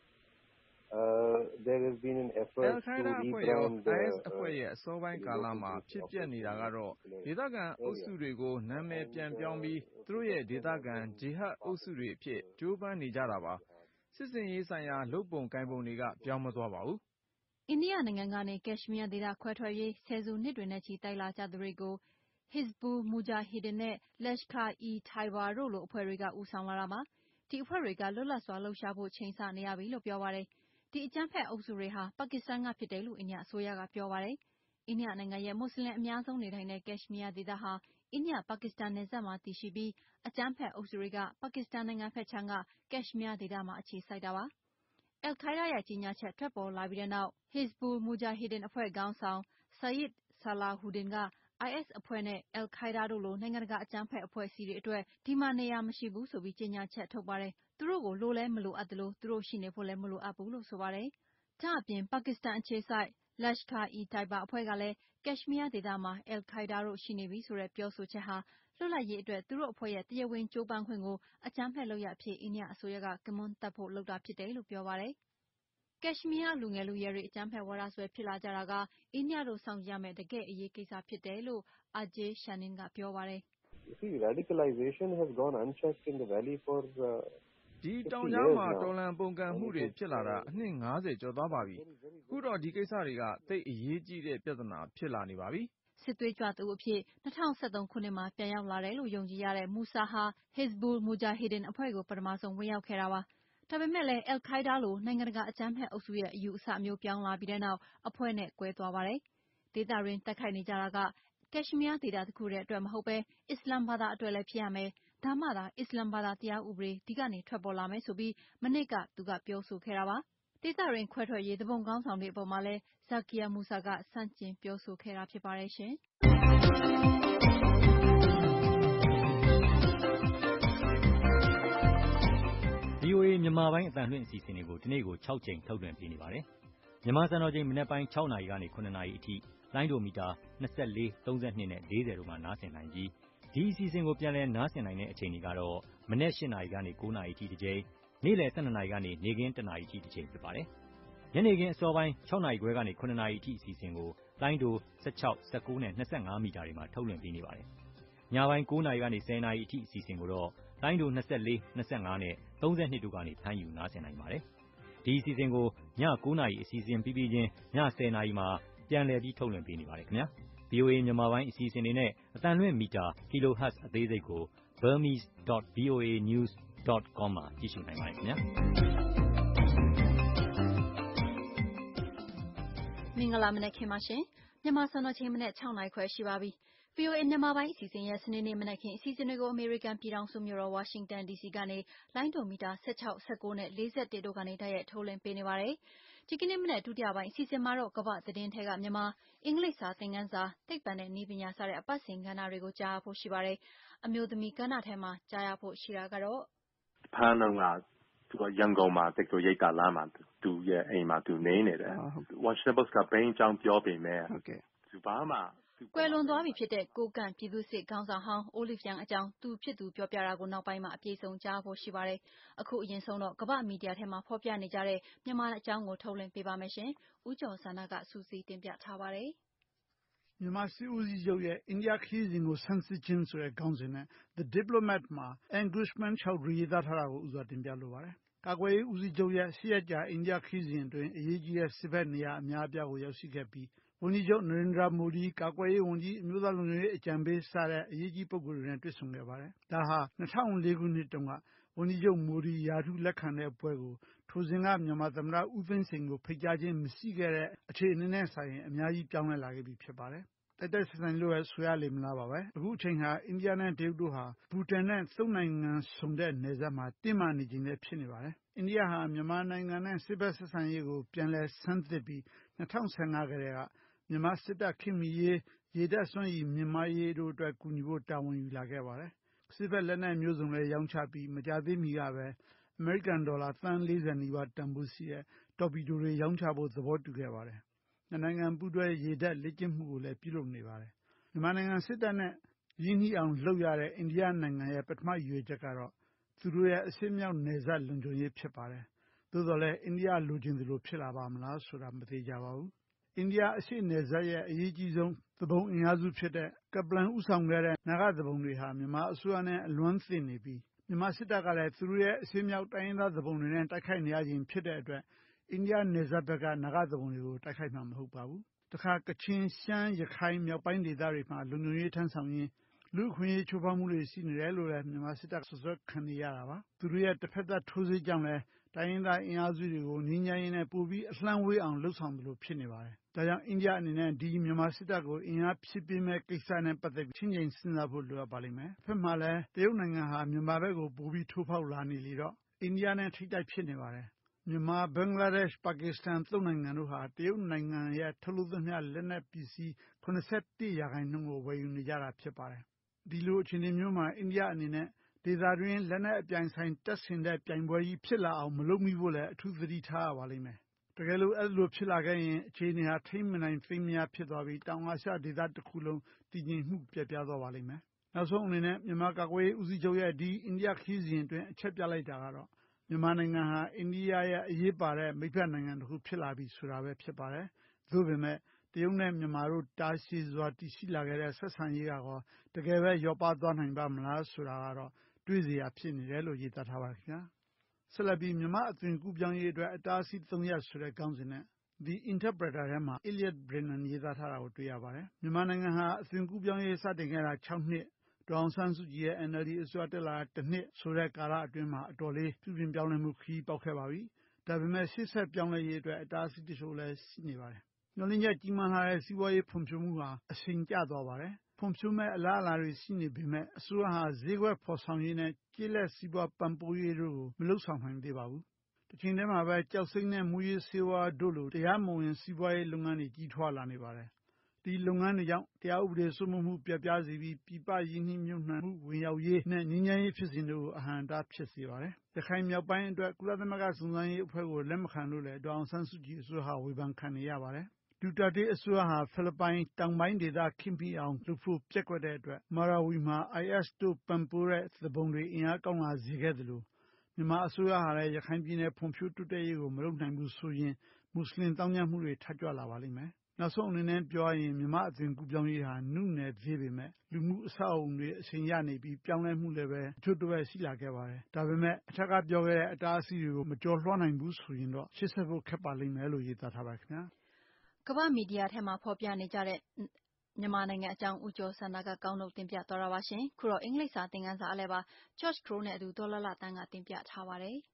uh, there has been an effort to rebrand the I S အဖွဲ့ရဲ့အစောပိုင်းကာလမှာဖြစ်ပျက်နေတာကတော့ဒေသခံအုပ်စုတွေကိုနာမည်ပြန်ပြောင်းပြီးသူတို့ရဲ့ဒေသခံဂျီဟတ်အုပ်စုတွေအဖြစ်ကြိုးပမ်းနေကြတာပါ။စစ်စင်ရေးဆိုင်ရာလုပ်ပုံကိုင်ပုံတွေကပြောင်းမသွားပါဘူး။အိန္ဒိယနိုင်ငံကနေကက်ရှ်မီးယားဒေသခွဲထွက်ရေးဆယ်စုနှစ်တွေနဲ့ချီတိုက်လာကြသူတွေကို Hizbul Mujahideen နဲ့ Lashkar-e-Taiba တို့လိုအဖွဲ့တွေကဦးဆောင်လာတာပါ။ဒီအဖွဲ့တွေကလွတ်လပ်စွာလှုပ်ရှားဖို့ချိန်ဆနေရပြီလို့ပြောပါတယ်။ဒီအကြမ်းဖက်အုပ်စုတွေဟာပါကစ္စတန်ကဖြစ်တယ်လို့အိန္ဒိယအစိုးရကပြောပါတယ်။အိန္ဒိယနိုင်ငံရဲ့မွတ်ဆလင်အများဆုံးနေထိုင်တဲ့ကက်ရှ်မီးယားဒေသဟာအိန္ဒိယ-ပါကစ္စတန်နယ်စပ်မှာတည်ရှိပြီးအကြမ်းဖက်အုပ်စုတွေကပါကစ္စတန်နိုင်ငံဘက်ခြမ်းကကက်ရှ်မီးယားဒေသမှာအခြေစိုက်တာပါ။အယ်လ်ခိုင်းဒါးရဲ့ကြေညာချက်ထွက်ပေါ်လာပြီးတဲ့နောက် Hizbul Mujahideen အဖွဲ့ခေါင်းဆောင် Syed Salahuddin က I S အဖွဲ့နဲ့အယ်လ်ခိုင်းဒါးတို့လိုနိုင်ငံတကာအကြမ်းဖက်အဖွဲ့အစည်းတွေအတွက်ဒီမှာနေရာမရှိဘူးဆိုပြီးကြေညာချက်ထုတ်ပါတယ်။သူတို့ကိုလိုလည်းမလိုအပ်သလိုသူတို့ရှိနေဖို့လည်းမလိုအပ်ဘူးလို့ဆိုပါတယ်။ဒါ့အပြင်ပါကစ္စတန်အခြေစိုက် Lashkar-e-Taiba အဖွဲ့ကလည်းကက်ရှ်မီးယားဒေသမှာအယ်လ်ခိုင်းဒါးတို့ရှိနေပြီဆိုတဲ့ပြောဆိုချက်ဟာလွတ်လပ်ရေးအတွက်သူတို့အဖွဲ့ရဲ့တရားဝင်ကြိုးပမ်းခွင့်ကိုအကြမ်းဖက်လုပ်ရပ်အဖြစ်အိန္ဒိယအစိုးရကကမွန်းတပ်ဖို့လုပ်တာဖြစ်တယ်လို့ပြောပါတယ်။ကက်ရှ်မီးယားလူငယ်လူရွယ်တွေအကြမ်းဖက်ဝါဒစွဲဖြစ်လာကြတာကအိန္ဒိယတို့စောင့်ကြည့်ရမယ့်တကယ့်အရေးကိစ္စဖြစ်တယ်လို့ Ajay Shanin ကပြောပါတယ်။ See, radicalization has gone unchecked in the valley for uh, ဒီတောင်ကြားမှာတော်လှန်ပုန်ကန်မှုတွေဖြစ်လာတာအနှစ်ငါးဆယ်ကျော်သွားပါပြီ။အခုတော့ဒီကိစ္စတွေကသိပ်အရေးကြီးတဲ့ပြဿနာဖြစ်လာနေပါပြီ။စစ်သွေးကြွသူအဖြစ်၂၀၁၃ခုနှစ်မှာပြန်ရောက်လာတယ်လို့ယုံကြည်ရတဲ့ Musa ဟာ Hizbul Mujahideen အဖွဲ့ကိုပထမဆုံးဝင်ရောက်ခဲ့တာပါ။ဒါပေမဲ့လည်းအယ်လ်ခိုင်းဒါးလိုနိုင်ငံတကာအကြမ်းဖက်အုပ်စုရဲ့အယူအဆမျိုးပြောင်းလာပြီးတဲ့နောက်အဖွဲ့နဲ့ကွဲသွားပါတယ်။ဒေသတွင်းတိုက်ခိုက်နေကြတာကကက်ရှ်မီးယားဒေသတခုတည်းအတွက်မဟုတ်ပဲအစ္စလာမ်ဘာသာအတွက်လည်းဖြစ်ရမယ်။ဒါမှသာအစ္စလာမ်ဘာသာတရားဥပဒေဒီကနေထွက်ပေါ်လာမယ်ဆိုပြီးမနှစ်ကသူကပြောဆိုခဲ့တာပါ။ဒေသတွင်းခွဲထွက်ရေးသူပုန်ခေါင်းဆောင်တွေအပေါ်မှာလည်း Zakir Mousa ကဆန့်ကျင်ပြောဆိုခဲ့တာဖြစ်ပါတယ်ရှင်။ V O A မြန်မာပိုင်းအသံလွှင့်အစီအစဉ်တွေကိုဒီနေ့ကို၆ကြိမ်ထုတ်လွှင့်ပေးနေပါတယ်။မြန်မာစံတော်ချိန်မနက်ပိုင်း၆နာရီကနေ၇နာရီအထိလိုင်းဒိုမီတာ၂၄၊၃၂နဲ့၄၀တို့မှာနားဆင်နိုင်ပြီးဒီအစီအစဉ်ကိုပြန်လည်နားဆင်နိုင်တဲ့အချိန်တွေကတော့မနက်၈နာရီကနေ၉နာရီအထိတစ်ကြိမ်နေ့လယ်၁၂နာရီကနေနေ့ခင်း၁နာရီအထိတစ်ကြိမ်ဖြစ်ပါတယ်။ညနေခင်းအစောပိုင်း၆နာရီခွဲကနေ၇နာရီအထိအစီအစဉ်ကိုလိုင်းဒို၁၆၊၁၉နဲ့၂၅မီတာတွေမှာထုတ်လွှင့်ပေးနေပါတယ်။ညပိုင်း၉နာရီကနေ၁၀နာရီအထိအစီအစဉ်ကိုတော့လိုင်းဒို၂၄၊၂၅နဲ့၃၂တို့ကနေဖမ်းယူနားဆင်နိုင်ပါတယ်။ဒီအစီအစဉ်ကိုည၉နာရီအစီအစဉ်ပြီးပြီးချင်းည၁၀နာရီမှာပြန်လည်ပြီးထုတ်လွှင့်ပေးနေပါတယ်ခင်ဗျာ။ ဗွီအိုအေ မြန်မာပိုင်းအစီအစဉ်တွေနဲ့အသံလွှင့်မီတာ kilohertz အသေးစိတ်ကို burmese dot v o a news dot com မှာကြည့်ရှုနိုင်ပါတယ်ခင်ဗျာမင်္ဂလာမနက်ခင်းပါရှင်မြန်မာစံတော်ချိန်မနက်၆နာရီခွဲရှိပါပြီ ဗွီအိုအေ မြန်မာပိုင်းအစီအစဉ်ရဲ့စနေနေ့မနက်ခင်းအစီအစဉ်တွေကိုအမေရိကန်ပြည်ထောင်စုမြို့တော်ဝါရှင်တန်ဒီစီကနေလိုင်းဒိုမီတာ၁၆ ၁၉နဲ့၄၁တို့ကနေတိုက်ရိုက်ထုတ်လွှင့်ပေးနေပါတယ်ဒီကနေ့မနက်ဒုတိယပိုင်းအစီအစဉ်မှာတော့ကမ္ဘာသတင်းထဲကမြန်မာအင်္ဂလိပ်စာသင်ခန်းစာသိပ္ပံနဲ့နည်းပညာစတဲ့အပတ်စဉ်ကဏ္ဍတွေကိုကြားဖို့ရှိပါတယ်အမျိုးသမီးကဏ္ဍထဲမှာကြားရဖို့ရှိတာကတော့ဖမ်းတော့ကသူကရန်ကုန်မှာတက္ကသိုလ်ရိပ်သာလမ်းမှာသူရဲ့အိမ်မှာသူနေနေတယ်ဝါရှင်တန်ပို့စ်ကဘိန်းအကြောင်းပြောပေမဲ့သူဘာမှကွယ်လွန်သွားပြီဖြစ်တဲ့ကိုကန့်ပြည်သူ့စစ်ခေါင်းဆောင်ဟောင်းအိုလီဖျံအကြောင်းသူဖြစ်သူပြောပြတာကိုနောက်ပိုင်းမှာအပြည့်စုံကြားဖို့ရှိပါတယ်အခုအရင်ဆုံးတော့ကမ္ဘာမီဒီယာထဲမှာဖော်ပြနေကြတဲ့မြန်မာအကြောင်းကိုထုတ်လွှင့်ပေးပါမယ်ရှင်ဦးကျော်စန္ဒကစူးစီးတင်ပြထားပါတယ်မြန်မာစစ်ဦးစီးချုပ်ရဲ့အိန္ဒိယခရီးစဉ်ကိုဆန်းစစ်ခြင်းဆိုတဲ့ခေါင်းစဉ်နဲ့ The Diplomat မှာ Anguishman Choudhury ရေးသားထားတာကိုဥစွာတင်ပြလိုပါတယ်ကာကွယ်ရေးဦးစီးချုပ်ရဲ့ရှစ်ရက်ကြာအိန္ဒိယခရီးစဉ်အတွင်းအရေးကြီးတဲ့စစ်ဘက်နေရာအများအပြားကိုရောက်ရှိခဲ့ပြီးဝန်ကြီးချုပ်နရိန္ဒရာမိုဒီကာကွယ်ရေးဝန်ကြီးအမျိုးသားလုံခြုံရေးအကြံပေးစတဲ့အရေးကြီးပုဂ္ဂိုလ်တွေနဲ့တွေ့ဆုံခဲ့ပါတယ်ဒါဟာ၂၀၀၄ခုနှစ်တုန်းကဝန်ကြီးချုပ်မိုဒီရာထူးလက်ခံတဲ့ပွဲကိုထိုစဉ်ကမြန်မာသမ္မတဦးသိန်းစိန်ကိုဖိတ်ကြားခြင်းမရှိခဲ့တဲ့အခြေအနေနဲ့ဆိုင်ရင်အများကြီးပြောင်းလဲလာခဲ့ပြီဖြစ်ပါတယ်တိုက်တိုက်ဆိုင်ဆိုင်လို့ဆိုရလေမလားပါပဲအခုအချိန်ဟာအိန္ဒိယနဲ့တရုတ်တို့ဟာဘူတန်နဲ့သုံးနိုင်ငံဆုံတဲ့နယ်စပ်မှာတင်းမာနေခြင်းလည်းဖြစ်နေပါတယ်အိန္ဒိယဟာမြန်မာနိုင်ငံနဲ့စစ်ဘက်ဆက်ဆံရေးကိုပြန်လည်ဆန်းသစ်ပြီး၂၀၁၅ကတည်းကမြန်မာစစ်တပ်ခေတ်မီရေးရေတပ်စွမ်းရည်မြင့်မားရေးတို့အတွက်ကူညီဖို့တာဝန်ယူလာခဲ့ပါတယ်စစ်ဘက်လက်နက်မျိုးစုံလည်းရောင်းချပြီးမကြာသေးမီကပဲအမေရိကန်ဒေါ်လာသန်း၄၀နီးပါးတန်ဖိုးရှိတဲ့တော်ပီဒိုတွေရောင်းချဖို့သဘောတူခဲ့ပါတယ်နှစ်နိုင်ငံပူးတွဲရေတပ်လေ့ကျင့်မှုကိုလည်းပြုလုပ်နေပါတယ်မြန်မာနိုင်ငံစစ်တပ်နဲ့ရင်းနှီးအောင်လုပ်ရတဲ့အိန္ဒိယနိုင်ငံရဲ့ပထမရည်ရွယ်ချက်ကတော့သူတို့ရဲ့အရှေ့မြောက်နယ်စပ်လုံခြုံရေးဖြစ်ပါတယ်သို့တော်လည်းအိန္ဒိယလိုချင်သလိုဖြစ်လာပါမလားဆိုတာမသေချာပါဘူးအိန္ဒိယအရှေ့နယ်စပ်ရဲ့အရေးကြီးဆုံးသူပုန်အင်အားစုဖြစ်တဲ့ကပလန်ဦးဆောင်ခဲ့တဲ့နာဂသူပုန်တွေဟာမြန်မာအစိုးရနဲ့အလွမ်းသင့်နေပြီးမြန်မာစစ်တပ်ကလည်းသူတို့ရဲ့အရှေ့မြောက်တိုင်းရင်းသားသူပုန်တွေနဲ့တိုက်ခိုက်နေရခြင်းဖြစ်တဲ့အတွက်အိန္ဒိယနယ်စပ်ဘက်ကနာဂသူပုန်တွေကိုတိုက်ခိုက်မှာမဟုတ်ပါဘူးတခါကချင်ရှမ်းရခိုင်မြောက်ပိုင်းဒေသတွေမှာလုံခြုံရေးထမ်းဆောင်ရင်းလူ့အခွင့်အရေးချိုးဖောက်မှုတွေရှိနေတယ်လို့လည်းမြန်မာစစ်တပ်ဆွဆွဲခံနေရတာပါသူတို့ရဲ့တစ်ဖက်သက်ထိုးစစ်ကြောင့်လည်းတိုင်းရင်းသားအင်အားစုတွေကိုငြိမ်းချမ်းရေးနဲ့ပိုပြီးအလှမ်းဝေးအောင်လှုပ်ဆောင်သလိုဖြစ်နေပါတယ်ဒါကြောင့်အိန္ဒိယအနေနဲ့ဒီမြန်မာစစ်တပ်ကိုအင်အားဖြည့်ပေးမဲ့ကိစ္စနဲ့ပတ်သက်ပြီးချင်းချင်းစဉ်းစားဖို့လိုအပ်ပါလိမ့်မယ်တစ်ဖက်မှာလည်းတရုတ်နိုင်ငံဟာမြန်မာဘက်ကိုပိုပြီးထိုးဖောက်လာနေလေတော့အိန္ဒိယနဲ့ထိပ်တိုက်ဖြစ်နေပါတယ်မြန်မာဘင်္ဂလားဒေ့ရှ်ပါကစ္စတန်သုံးနိုင်ငံတို့ဟာတရုတ်နိုင်ငံရဲ့ထုတ်လုပ်သမျှလက်နက်ပစ္စည်း၇၁ရာခိုင်နှုန်းကိုဝယ်ယူနေကြတာဖြစ်ပါတယ်ဒီလိုအခြေအနေမျိုးမှာအိန္ဒိယအနေနဲ့ဒေသတွင်းလက်နက်အပြိုင်ဆိုင်တပ်ဆင်တဲ့ပြိုင်ပွဲကြီးဖြစ်လာအောင်မလုပ်မိဖို့လည်းအထူးသတိထားရပါလိမ့်မယ်တကယ်လို့အဲ့လိုဖြစ်လာခဲ့ရင်အခြေအနေဟာထိမ့်မနိုင်သိမ့်မရဖြစ်သွားပြီးတောင်အာရှဒေသတစ်ခုလုံးတည်ငြိမ်မှုပြတ်ပြားသွားပါလိမ့်မယ်နောက်ဆုံးအနေနဲ့မြန်မာကာကွယ်ရေးဦးစီးချုပ်ရဲ့ဒီအိန္ဒိယခရီးစဉ်အတွင်းအချက်ပြလိုက်တာကတော့မြန်မာနိုင်ငံဟာအိန္ဒိယရဲ့အရေးပါတဲ့မိတ်ဖက်နိုင်ငံတစ်ခုဖြစ်လာပြီဆိုတာပဲဖြစ်ပါတယ်သို့ပေမဲ့တရုတ်နဲ့မြန်မာတို့တာရှည်စွာတည်ရှိလာခဲ့တဲ့ဆက်ဆံရေးကတော့တကယ်ပဲလျော့ပါသွားနိုင်ပါမလားဆိုတာကတော့တွေးစရာဖြစ်နေတယ်လို့ရေးသားထားပါခင်ဗျာဆက်လက်ပြီးမြန်မာအသွင်ကူးပြောင်းရေးအတွက်အတားအဆီးသုံးရပ်ဆိုတဲ့ခေါင်းစဉ်နဲ့ The Interpreter ထဲမှာ Elliot Brennan ရေးသားထားတာကိုတွေ့ရပါတယ်မြန်မာနိုင်ငံဟာအသွင်ကူးပြောင်းရေးစတင်ခဲ့တာ၆နှစ်ဒေါ်အောင်ဆန်းစုကြည်ရဲ့ N L D အစိုးရတက်လာတာတစ်နှစ်ဆိုတဲ့ကာလအတွင်းမှာအတော်လေးပြုပြင်ပြောင်းလဲမှုခရီးပေါက်ခဲ့ပါပြီဒါပေမဲ့ရှေ့ဆက်ပြောင်းလဲရေးအတွက်အတားအဆီးတချို့လည်းရှိနေပါတယ်မျှော်လင့်ချက်ကြီးမားလာတဲ့စီးပွားရေးဖွံ့ဖြိုးမှုဟာအရှိန်ကျသွားပါတယ်ဖွံ့ဖြိုးမဲ့အလားအလာတွေရှိနေပေမဲ့အစိုးရဟာဈေးကွက်ဖော်ဆောင်ရေးနဲ့ကျေးလက်စီးပွားပံ့ပိုးရေးတို့ကိုမလုပ်ဆောင်နိုင်သေးပါဘူးတစ်ချိန်တည်းမှာပဲကြောက်စိမ့်နဲ့မူးယစ်ဆေးဝါးတို့လိုတရားမဝင်စီးပွားရေးလုပ်ငန်းတွေကြီးထွားလာနေပါတယ်ဒီလုပ်ငန်းတွေကြောင့်တရားဥပဒေစိုးမိုးမှုပြတ်ပြားစေပြီးပြည်ပရင်းနှီးမြှုပ်နှံမှုဝင်ရောက်ရေးနဲ့ငြိမ်းချမ်းရေးဖြစ်စဉ်တို့ကိုအဟန့်အတားဖြစ်စေပါတယ်ရခိုင်မြောက်ပိုင်းအတွက်ကုလသမဂ္ဂစုံစမ်းရေးအဖွဲ့ကိုလက်မခံလို့လည်းဒေါ်အောင်ဆန်းစုကြည်အစိုးရဟာဝေဖန်ခံနေရပါတယ်ဒူတာတေးအစိုးရဟာဖိလစ်ပိုင်တောင်ပိုင်းဒေသခေတ်မီအောင်လုပ်ဖို့ပျက်ကွက်တဲ့အတွက်မာရာဝီမှာ I S တို့ပံ့ပိုးတဲ့သူပုန်တွေအင်အားကောင်းလာစေခဲ့သလိုမြန်မာအစိုးရဟာလည်းရခိုင်ပြည်နယ်ဖွံ့ဖြိုးတိုးတက်ရေးကိုမလုပ်နိုင်ဘူးဆိုရင်မွတ်စလင်သောင်းကျန်းမှုတွေထပ်ကြွလာပါလိမ့်မယ်နောက်ဆုံးအနေနဲ့ပြောရရင်မြန်မာအသွင်ကူးပြောင်းရေးဟာနုနယ်သေးပေမဲ့လူမှုအဆောက်အအုံတွေအချိန်ရနေပြီးပြောင်းလဲမှုလည်းပဲအချို့တစ်ဝက်ရှိလာခဲ့ပါတယ်ဒါပေမဲ့အထက်ကပြောခဲ့တဲ့အတားအဆီးတွေကိုမကျော်လွှားနိုင်ဘူးဆိုရင်တော့ရှေ့ဆက်ဖို့ခက်ပါလိမ့်မယ်လို့ရေးသားထားပါခင်ဗျာကမ္ဘာမီဒီယာထဲမှာဖော်ပြနေကြတဲ့မြန်မာနိုင်ငံအကြောင်းဦးကျော်စန္ဒာကကောင်းလို့တင်ပြသွားတာပါရှင်။ခုတော့အင်္ဂလိပ်စာသင်ခန်းစာအလဲပါ George Crow နဲ့အတူဒေါ်လာလာတန်းကတင်ပြထားပါတယ်။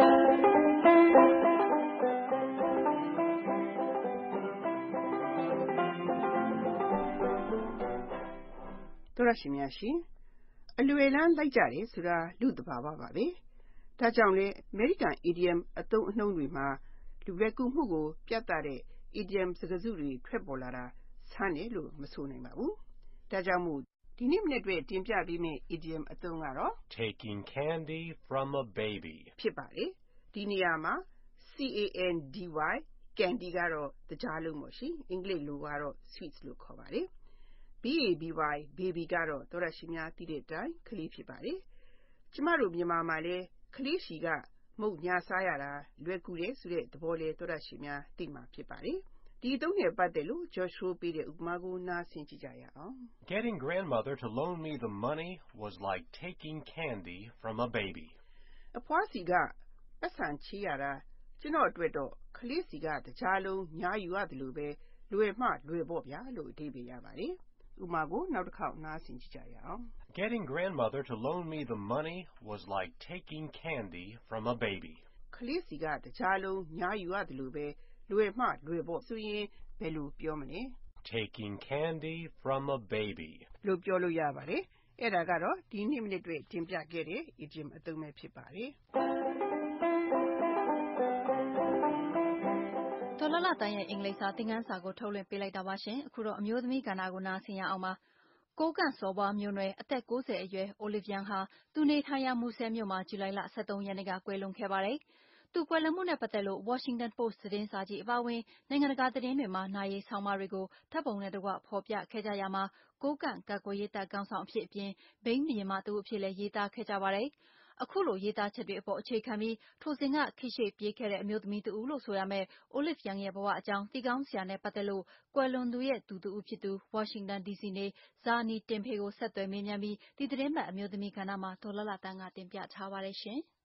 တော်ရရှိများရှင်အလွယ်လန်းလိုက်ကြတယ်ဆိုတာလူတဘာဝပါပဲ။ဒါကြောင့်လေ American idiom အသုံးအနှုန်းတွေမှာလူပဲကူမှုကိုပြသတဲ့ idiom စကားစုတွေထွက်ပေါ်လာတာဆန်းတယ်လို့မဆိုနိုင်ပါဘူး။ဒါကြောင့်မို့ဒီနေ့မနေ့တွေ့တင်ပြပေးမယ့် idiom အသုံးကတော့ taking candy from a baby ဖြစ်ပါတယ်။ဒီနေရာမှာ C A N D Y candy ကတော့တကြားလုံးပေါ့ရှင်။အင်္ဂလိပ်လိုကတော့ sweets လို့ခေါ်ပါတယ်။ B A B Y baby ကတော့တော်ရရှိများသိတဲ့အတိုင်းကလေးဖြစ်ပါတယ်။ကျမတို့မြန်မာမှာလည်းကလေးရှိကမုတ်ညာစားရတာလွယ်ကူတယ်ဆိုတဲ့သဘောလေးတော်ရရှိများသိမှာဖြစ်ပါတယ်။ဒီအသုံးနဲ့ပတ်သက်လို့ George Show ပေးတဲ့ဥပမာကိုနားဆင်ကြည့်ကြရအောင်။ Getting grandmother to loan me the money was like taking candy from a baby. အဖွားစီကပတ်စံချေးရတာကျွန်တော်အတွက်တော့ကလေးစီကတကြားလုံးညာယူရတယ်လို့ပဲလွယ်မှလွယ်ပေါ့ဗျာလို့အဓိပ္ပာယ်ရပါတယ်။ဥပမာကိုနောက်တစ်ခေါက်နားဆင်ကြည့်ကြရအောင်။ Getting grandmother to loan me the money was like taking candy from a baby. ကလေးစီကတကြားလုံးညာယူရတယ်လို့ပဲလွယ်မှလွယ်ပေါ့ဆိုရင်ဘယ်လိုပြောမလဲ Taking candy from a baby လို့ပြောလို့ရပါတယ်။အဲ့ဒါကတော့ဒီနေ့မိနစ်တွေ့တင်ပြခဲ့တဲ့ idiom အသုံးပဲဖြစ်ပါတယ်။ဒေါ်လာလာတန်းရဲ့အင်္ဂလိပ်စာသင်ခန်းစာကိုထုတ်လွှင့်ပေးလိုက်တာပါရှင်။အခုတော့အမျိုးသမီးကဏ္ဍကိုနားဆင်ရအောင်ပါ။ကိုးကန့်စော်ဘွားမျိုးနွယ်အသက်၉၀အရွယ် Olivia ဟာသူနေထိုင်ရာမူဆယ်မြို့မှာဇူလိုင်လ၁၃ရက်နေ့ကကွယ်လွန်ခဲ့ပါတယ်။သူကွယ်လွန်မှုနဲ့ပတ်သက်လို့ Washington Post သတင်းစာကြီးအပါအဝင်နိုင်ငံတကာသတင်းတွေမှာနာရီဆောင်းပါးတွေကိုဓာတ်ပုံနဲ့တကွဖော်ပြခဲ့ကြရမှာကိုးကန့်ကာကွယ်ရေးတပ်ခေါင်းဆောင်အဖြစ်အပြင်ဘိန်းဘုရင်မတဦးအဖြစ်လည်းရေးသားခဲ့ကြပါတယ်။အခုလိုရေးသားချက်တွေအပေါ်အခြေခံပြီးထိုစဉ်ကခိရှေ့ပြေးခဲ့တဲ့အမျိုးသမီးတဦးလို့ဆိုရမယ့် Olivia ရဲ့ဘဝအကြောင်းသိကောင်းစရာနဲ့ပတ်သက်လို့ကွယ်လွန်သူရဲ့သူတဦးဖြစ်သူ Washington ဒီ စီ နေဇာနီတင်ဖေကိုဆက်သွယ်မေးမြန်းပြီးဒီသတင်းပတ်အမျိုးသမီးကဏ္ဍမှာဒေါ်လာလာတန်းကတင်ပြထားပါတယ်ရှင်။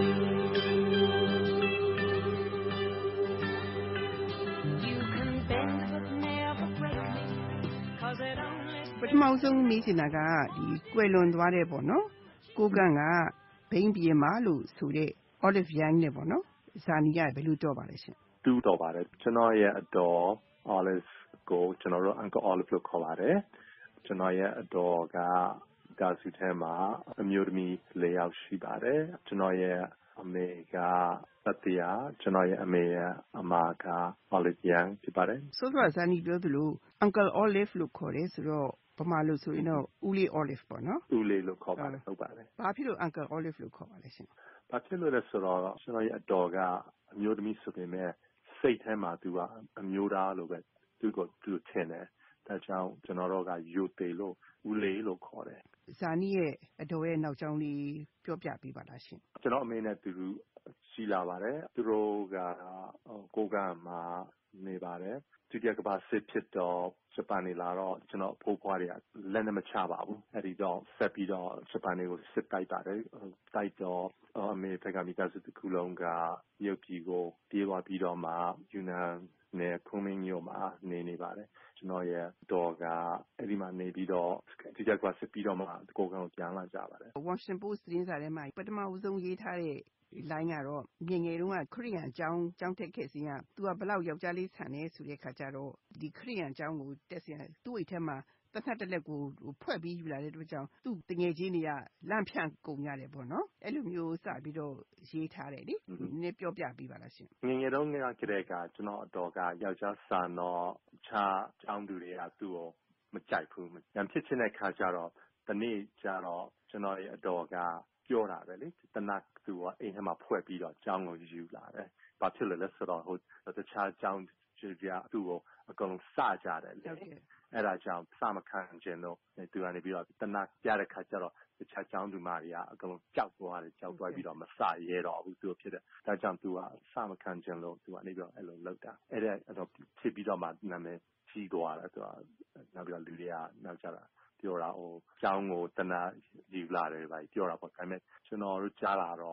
ပထမဆုံးမေးချင်တာကဒီကွယ်လွန်သွားတဲ့ပေါ့နော်ကိုကန့်ကဘိန်းဘီမလို့ဆိုတဲ့ Olive Young နဲ့ပေါ့နော်ဇာနီကဘယ်လိုတော့ပါလဲရှင်တူတော့ပါတယ်ကျွန်တော်ရဲ့အတော် Olive ကိုကျွန်တော်တို့ Uncle Olive လို့ခေါ်ပါတယ်ကျွန်တော်ရဲ့အတော်ကဒါစုထဲမှာအမျိုးသမီး၄ယောက်ရှိပါတယ်ကျွန်တော်ရဲ့အမေကသတ္တရာကျွန်တော်ရဲ့အမေရဲ့အမက Olive Young ဖြစ်ပါတယ်ဆိုတော့ဇာနီပြောသလို Uncle Olive လို့ခေါ်တယ်ဆိုတော့ပမာလို့ဆိုရင်တော့ဦးလေး Olive ပေါ့နော်ဦးလေးလို့ခေါ်ပါတယ်ဟုတ်ပါတယ်ဘာဖြစ်လို့ Uncle Olive လို့ခေါ်ပါလဲရှင်ဘာဖြစ်လို့လဲဆိုတော့ကျွန်တော်ရဲ့အတော်ကအမျိုးသမီးဆိုပေမဲ့စိတ်ထဲမှာသူကအမျိုးသားလို့ပဲသူကသူထင်တယ်ဒါကြောင့်ကျွန်တော်တို့ကယူသေးလို့ဦးလေးလို့ခေါ်တယ်ဇာနီရဲ့အတော်ရဲ့နောက်ကြောင်းလေးပြောပြပေးပါလားရှင်ကျွန်တော်အမေနဲ့သူရှိလာပါတယ်သူတို့ကကိုကမှာနေပါတယ်ဒုတိယကမ္ဘာစစ်ဖြစ်တော့ဂျပန်နေလာတော့ကျွန်တော်ဖိုးဖွားတွေကလက်နဲ့မချပါဘူးအဲဒီတော့ဆက်ပြီးတော့ဂျပန်တွေကိုစစ်တိုက်ပါတယ်တိုက်တော့အမေဖက်ကမိသားစုတစ်ခုလုံးကရုပ်ပြည်ကိုပြေးသွားပြီးတော့မှယူနန်နဲ့ခုံမင်းမြို့မှာနေနေပါတယ်ကျွန်တော်ရဲ့တော်ကအဲ့ဒီမှာနေပြီးတော့ဒီကြကွာစစ်ပြီးတော့မှကိုကံကိုပြန်လာကြပါတယ် Washington Post သတင်းစာထဲမှာပထမဦးဆုံးရေးထားတဲ့လိုင်းကတော့ငယ်ငယ်တုန်းကခရစ်ယာန်အကြောင်းကျောင်းတက်ခဲ့စဉ်ကသူကဘလောက်ယောက်ျားလေးဆန်နေဆိုတဲ့ခါကျတော့ဒီခရစ်ယာန်အကြောင်းကိုတက်စဉ်သူ့အိတ်ထဲမှာတနက်တလက်ကိုဖွဲ့ပြီးယူလာတဲ့အတွက်ကြောင့်သူ့တငယ်ချင်းတွေကလန့်ဖြန့်ကုန်ရတယ်ပေါ့နော်အဲ့လိုမျိုးစပြီးတော့ရေးထားတယ်လေနည်းပြောပြပေးပါလားရှင်ငယ်ငယ်တုန်းကကတည်းကကျွန်တော်အတော်ကယောက်ျားဆန်တော့ခြားကျောင်းသူတွေကသူ့ကိုမကြိုက်ဘူး။ညဖြစ်ချင်းတဲ့ခါကျတော့တနေ့ကျတော့ကျွန်တော်ရဲ့အတော်ကပြောတာပဲလေတနက်သူကအိမ်ထဲမှာဖွဲ့ပြီးတော့ကျောင်းကိုယူလာတယ်။ဘာဖြစ်လဲလဲဆိုတော့ဟိုတခြားကျောင်းသူကသူ့ကိုအကုန်လုံးစကြတယ်လေ။အဲ့ဒါကြောင့်စမခံချင်တော့သူကနေပြီးတော့တနက်ပြတဲ့ခါကျတော့တခြားကျောင်းသူမတွေကအကုန်လုံးကြောက်သွားတယ်ကြောက်သွားပြီးတော့မစရဲတော့ဘူးသူဖြစ်တယ်။ဒါကြောင့်သူကစမခံချင်လို့သူကနေပြီးတော့အဲ့လိုလုပ်တာ။အဲ့ဒါအဲ့တော့ဖြစ်ပြီးတော့မှနာမည်ကြီးသွားတယ်သူကနောက်ပြီးတော့လူတွေကနောက်ကြတာပြောတာဟိုကျောင်းကိုတနက်ယူလာတယ်ဗျာပြောတာပေါ့ဒါပေမဲ့ကျွန်တော်တို့ကြားလာတော့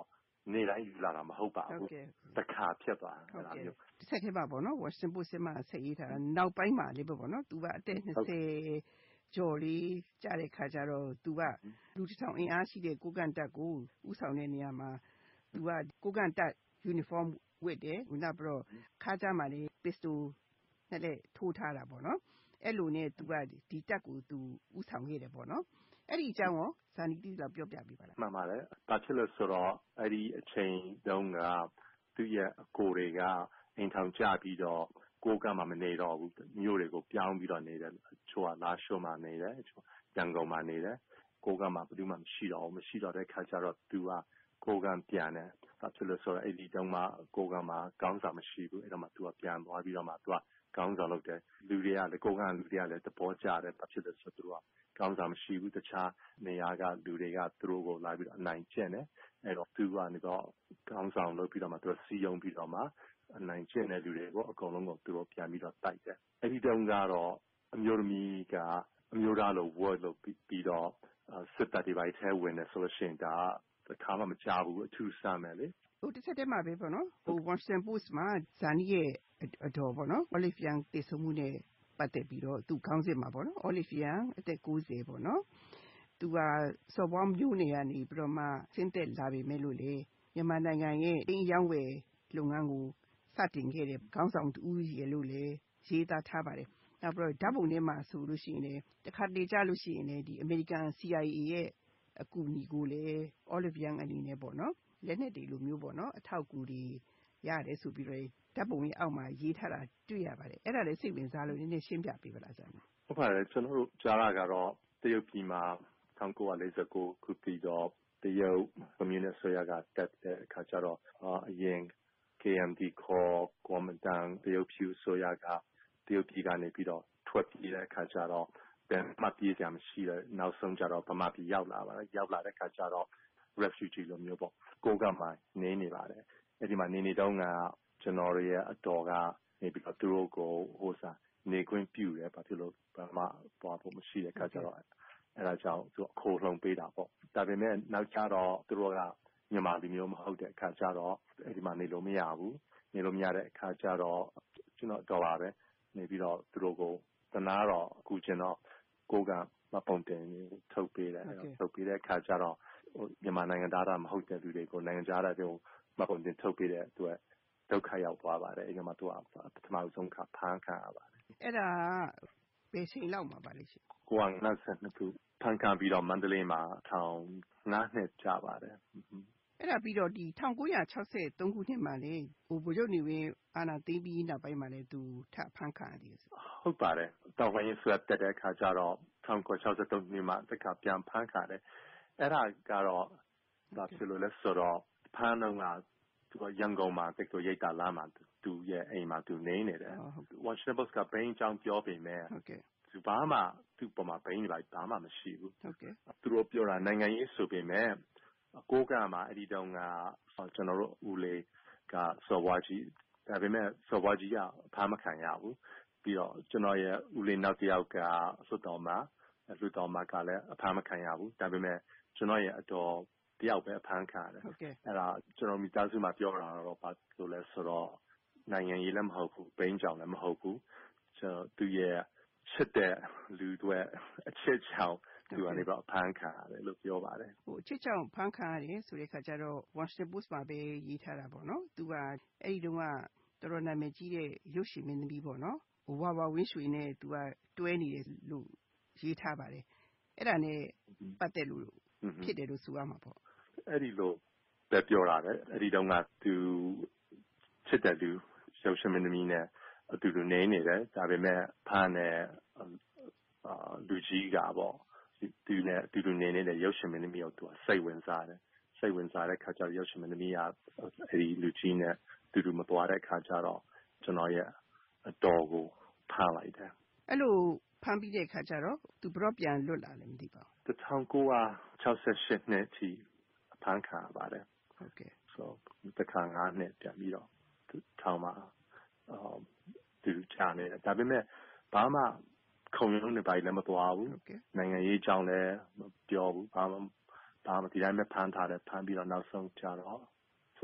နေ့တိုင်းယူလာတာမဟုတ်ပါဘူးတစ်ခါဖြစ်သွားတယ်အဲ့ဒါမျိုးတစ်ဆက်ထဲမှာပေါ့နော် Washington Post မှာဆက်ရေးထားတာနောက်ပိုင်းမှာလေးပေါ့နော်သူကအသက်၂၀ကျော်လေးကြားတဲ့ခါကျတော့သူကလူတစ်ထောင်အင်အားရှိတဲ့ကိုကန့်တပ်ကိုဥဆောင်တဲ့နေရာမှာသူကကိုကန့်တပ် uniform ဝတ်တယ်နောက်ပြီးတော့ခါးကြားမှာလေး pistol နဲ့လည်းထိုးထားတာပေါ့နော်အဲ့လိုနဲ့သူကဒီတပ်ကိုသူဥဆောင်ခဲ့တယ်ပေါ့နော်အဲ့ဒီအကြောင်းကိုဇာနီတိလောက်ပြောပြပေးပါလားမှန်ပါတယ်ဘာဖြစ်လို့ဆိုတော့အဲ့ဒီအချိန်တုန်းကသူရဲ့အကိုတွေကအိမ်ထောင်ကြပြီးတော့ကိုကမှမနေတော့ဘူးမြို့တွေကိုပြောင်းပြီးတော့နေတယ်ချို့ကလာရှိုးမှာနေတယ်ချို့ရန်ကုန်မှာနေတယ်ကိုကမှဘယ်သူမှမရှိတော့ဘူးမရှိတော့တဲ့ခါကျတော့သူကကိုကပြန်တယ်ဘာဖြစ်လို့ဆိုတော့အဲ့ဒီတုန်းကကိုကမှကောင်းစားမရှိဘူးအဲ့တော့မှသူကပြန်သွားပြီးတော့မှသူကကောင်းစားလုပ်တယ်လူတွေကလည်းကိုကလူတွေကလည်းသဘောကျတယ်ဘာဖြစ်လို့ဆိုတော့သူကကောင်းစားမရှိဘူးတခြားနေရာကလူတွေကသူတို့ကိုလာပြီးတော့အနိုင်ကျင့်တယ်အဲ့တော့သူကနေတော့ကောင်းဆောင်လုပ်ပြီးတော့မှသူကစီယုံပြီးတော့မှအနိုင်ကျင့်တဲ့လူတွေကိုအကုန်လုံးကိုသူတို့ပြန်ပြီးတော့တိုက်တယ်အဲ့ဒီတုန်းကတော့အမျိုးသမီးကအမျိုးသားလို word လို့ပြီးတော့စစ်တပ်တွေပိုင်းထဲဝင်တယ်ဆိုလို့ရှိရင်ဒါတခါမှမကြားဘူးအထူးဆန်းမယ်လေဟိုတစ်ချက်တည်းမှာပဲပေါ့နော်ဟို Washington Post မှာဇာနီရဲ့အတော်ပေါ့နော် Olivier တည်ဆုံမှုနဲ့ပတ်သက်ပြီးတော့သူခေါင်းစဉ်မှာပေါ့နော် Olivier အသက်၉၀ပေါ့နော်သူကစော်ဘွားမျိုးနေရနေပြီးတော့မှဆင်းသက်လာပြီမဲ့လို့လေမြန်မာနိုင်ငံရဲ့အင်းရောင်းဝယ်လုပ်ငန်းကိုစတင်ခဲ့တဲ့ခေါင်းဆောင်တူရည်လို့လေရေးသားထားပါတယ်နောက်ပြီးတော့ဓာတ်ပုံထဲမှာဆိုလို့ရှိရင်လည်းတခါတလေကြလို့ရှိရင်လည်းဒီ American C I A ရဲ့အကူအညီကိုလည်း Olivier အနေနဲ့ပေါ့နော်လက်နဲ့တွေလိုမျိုးပေါ့နော်အထောက်အကူတွေရတယ်ဆိုပြီးတော့ဓာတ်ပုံရဲ့အောက်မှာရေးထားတာတွေ့ရပါတယ်အဲ့ဒါလည်းစိတ်ဝင်စားလို့နည်းနည်းရှင်းပြပေးပါလားဆရာဟုတ်ပါတယ်ကျွန်တော်တို့ကြားရကတော့တရုတ်ပြည်မှာ၁၉၄၉ခုပြီးတော့တရုတ်ကွန်မြူနစ်ဆိုရကတက်တဲ့အခါကျတော့အရင် K M D ခေါ်ကွန်မန်တန်တရုတ်ဖြူဆိုရကတရုတ်ပြည်ကနေပြီးတော့ထွက်ပြေးတဲ့အခါကျတော့ဘယ်မှပြေးကြမရှိတဲ့နောက်ဆုံးကျတော့ဗမာပြည်ရောက်လာပါတယ်ရောက်လာတဲ့အခါကျတော့ refugee လိုမျိုးပေါ့ကိုကမှနေနေပါတယ်အဲ့ဒီမှာနေနေတုန်းကကျွန်တော်ရဲ့အတော်ကနေပြီးတော့သူတို့ကိုဟိုစားနေခွင့်ပြုတယ်ဘာဖြစ်လို့ဘာမှသွားဖို့မရှိတဲ့အခါကျတော့အဲ့ဒါကြောင့်သူအခိုးလှုံပေးတာပေါ့ဒါပေမဲ့နောက်ကျတော့သူတို့ကမြန်မာလူမျိုးမဟုတ်တဲ့အခါကျတော့အဲ့ဒီမှာနေလို့မရဘူးနေလို့မရတဲ့အခါကျတော့ကျွန်တော်တော်ပါပဲနေပြီးတော့သူတို့ကိုတနာတော့အခုကျွန်တော်ကိုကမပုံတင်ထုတ်ပေးတယ်ထုတ်ပေးတဲ့အခါကျတော့မြန်မာနိုင်ငံသားတာမဟုတ်တဲ့လူတွေကိုနိုင်ငံသားတွေကိုမပုံတင်ထုတ်ပေးတဲ့အတွက်ဒုက္ခရောက်သွားပါတယ်အဲ့ဒီမှာသူကပထမဆုံးခါဖမ်းခံရပါတယ်အဲ့ဒါဘယ်ချိန်လောက်မှာပါလဲရှင်ကိုကနောက်ဆက်နှစ်ခုဖမ်းခံပြီးတော့မန္တလေးမှာထောင်၅နှစ်ကြာပါတယ်အဲ့ဒါပြီးတော့ဒီ၁၉၆၃ခုနှစ်မှာလေဟိုဗိုလ်ချုပ်နေဝင်းအာဏာသိမ်းပြီးနောက်ပိုင်းမှာလေသူထဖမ်းခံရတယ်ဆိုဟုတ်ပါတယ်တောင်ပိုင်းဆွဲတက်တဲ့အခါကျတော့၁၉၆၃ခုနှစ်မှာတခါပြန်ဖမ်းခံတယ်အဲ့ဒါကတော့ဒါဖြစ်လို့လဲဆိုတော့ဖမ်းတော့ကသူကရန်ကုန်မှာတက်တော့ရိတ်တာလာမှာသူရဲ့အိမ်မှာသူနေနေတယ် Washington Post ကဘိန်းကြောင်ပြောပေမဲ့ဟုတ်ကဲ့သူဘာမှသူ့ပေါ်မှာဘိန်းတွေဘာမှမရှိဘူးဟုတ်ကဲ့သူတို့ပြောတာနိုင်ငံရေးဆိုပေမဲ့ကိုကမှာအဲ့ဒီတုန်းကကျွန်တော်တို့ဦးလေးကစော်ဘွားကြီးဒါပေမဲ့စော်ဘွားကြီးကဖမ်းမခံရဘူးပြီးတော့ကျွန်တော်ရဲ့ဦးလေးနောက်တစ်ယောက်ကလွတ်တော်မှာလွတ်တော်မှာကလည်းအဖမ်းမခံရဘူးဒါပေမဲ့ကျွန်တော်ရဲ့အတော်တယောက်ပဲအဖမ်းခံရတယ်အဲ့ဒါကျွန်တော်မိသားစုမှာပြောတာတော့ဘာလို့လဲဆိုတော့နိုင်ငံရေးလည်းမဟုတ်ဘူးဘိန်းကြောင်လည်းမဟုတ်ဘူးကျွန်တော်သူရဲ့ချစ်တဲ့လူတွေအချစ်ချောင်သူကနေတော့ဖမ်းခံရတယ်လို့ပြောပါတယ်ဟိုအချစ်ချောင်ဖမ်းခံရတယ်ဆိုတဲ့ခါကျတော့ Washington Post မှာပဲရေးထားတာပေါ့နော်သူကအဲ့ဒီတုန်းကတော်တော်နာမည်ကြီးတဲ့ရုပ်ရှင်မင်းသမီးပေါ့နော်ဟိုဝါဝါဝင်းရွှေနဲ့သူကတွဲနေတယ်လို့ရေးထားပါတယ်အဲ့ဒါနဲ့ပတ်သက်လို့ဖြစ်တယ်လို့ဆိုရမှာပေါ့အဲ့ဒီလိုပဲပြောတာလေအဲ့ဒီတုန်းကသူချစ်တဲ့လူရုပ်ရှင်မင်းသမီးနဲ့အတူတူနေနေတယ်ဒါပေမဲ့ဖမ်းတဲ့အာလူကြီးကပေါ့သူနဲ့အတူတူနေနေတဲ့ရုပ်ရှင်မင်းသမီးကိုသူကစိတ်ဝင်စားတယ်စိတ်ဝင်စားတဲ့ခါကျတော့ရုပ်ရှင်မင်းသမီးကအဲ့ဒီလူကြီးနဲ့အတူတူမသွားတဲ့ခါကျတော့ကျွန်တော်ရဲ့အတော်ကိုဖမ်းလိုက်တယ်အဲ့လိုဖမ်းပြီးတဲ့ခါကျတော့သူဘရော့ပြန်လွတ်လာလည်းမသိပါဘူး၁၉၆၈နှစ်ထိဖမ်းခံရပါတယ်ဟုတ်ကဲ့ so တခါ၅နှစ်ပြန်ပြီးတော့ထောင်မှာအာသူချာနေတယ်ဒါပေမဲ့ဘာမှခုံရုံးနေပါလည်းမသွားဘူးနိုင်ငံရေးအကြောင်းလည်းမပြောဘူးဘာမှဘာမှဒီတိုင်းပဲဖမ်းထားတယ်ဖမ်းပြီးတော့နောက်ဆုံးကြတော့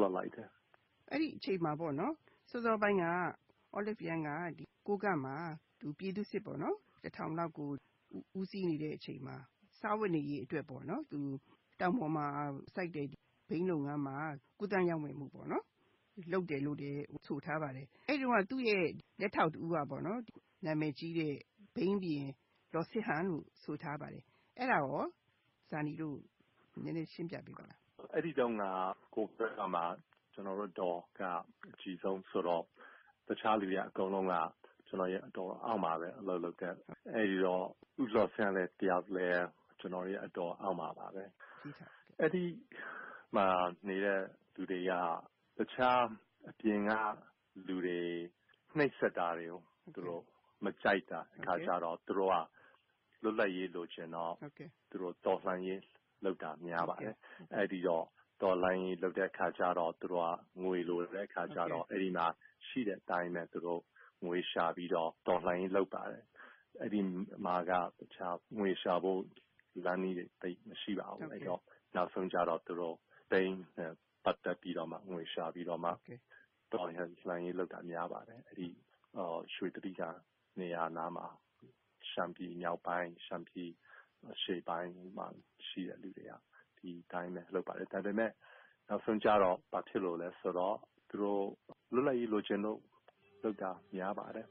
လွှတ်လိုက်တယ်အဲ့ဒီအချိန်မှာပေါ့နော်စောစောပိုင်းက Olivier ကဒီကိုကမှာသူပြည်သူစစ်ပေါ့နော်တစ်ထောင်လောက်ကိုဦးစီးနေတဲ့အချိန်မှာစားဝတ်နေရေးအတွက်ပေါ့နော်သူတောင်ပေါ်မှာစိုက်တဲ့ဘိန်းလုပ်ငန်းမှာကုသရောက်မယ်မှုပေါ့နော်လုပ်တယ်လို့လည်းဆိုထားပါတယ်အဲ့ဒီတော့သူ့ရဲ့လက်ထောက်တူကပေါ့နော်နာမည်ကြီးတဲ့ဘိန်းပြင်လော်စစ်ဟန်လို့ဆိုထားပါတယ်အဲ့ဒါရောဇာနီတို့နည်းနည်းရှင်းပြပေးပါလားအဲ့ဒီတော့ကကိုကမှာကျွန်တော်တို့တော့ကအကြီးဆုံးဆိုတော့တခြားလူတွေအကုန်လုံးကကျွန်တော်ရဲ့အတော်အောက်မှာပဲအလုပ်လုပ်တဲ့အဲ့ဒီတော့ဥလော်ဆန်တဲ့တရားလဲကျွန်တော်ရဲ့အတော်အောက်မှာပါပဲအဲ့ဒီမှာနေတဲ့လူတွေကတခြားအပြင်ကလူတွေနှိပ်စက်တာတွေကိုသူတို့မကြိုက်တာအခါကျတော့သူတို့ကလွတ်လပ်ရေးလိုချင်တော့သူတို့တော်လှန်ရေးလုပ်တာများပါတယ်အဲ့ဒီတော့တော်လှန်ရေးလုပ်တဲ့အခါကျတော့သူတို့ကငွေလိုတဲ့အခါကျတော့အဲ့ဒီမှာရှိတဲ့အတိုင်းပဲသူတို့ငွေရှာပြီးတော့တော်လှန်ရေးလုပ်ပါတယ်အဲ့ဒီမှာကတခြားငွေရှာဖို့လမ်းကြီးတွေတိတ်မရှိပါဘူးအဲ့တော့နောက်ဆုံးကျတော့သူတို့ဘိန်းပတ်သက်ပြီးတော့မှငွေရှာပြီးတော့မှတော်လှန်ရေးလုပ်တာများပါတယ်အဲ့ဒီရွှေတတိကနေရာနားမှာရှမ်းပြည်မြောက်ပိုင်းရှမ်းပြည်ရှေ့ပိုင်းမှာရှိတဲ့လူတွေကဒီတိုင်းပဲလုပ်ပါတယ်ဒါပေမဲ့နောက်ဆုံးကျတော့ဘာဖြစ်လို့လဲဆိုတော့သူတို့လွတ်လပ်ရေးလိုချင်လို့လုပ်တာများပါတယ်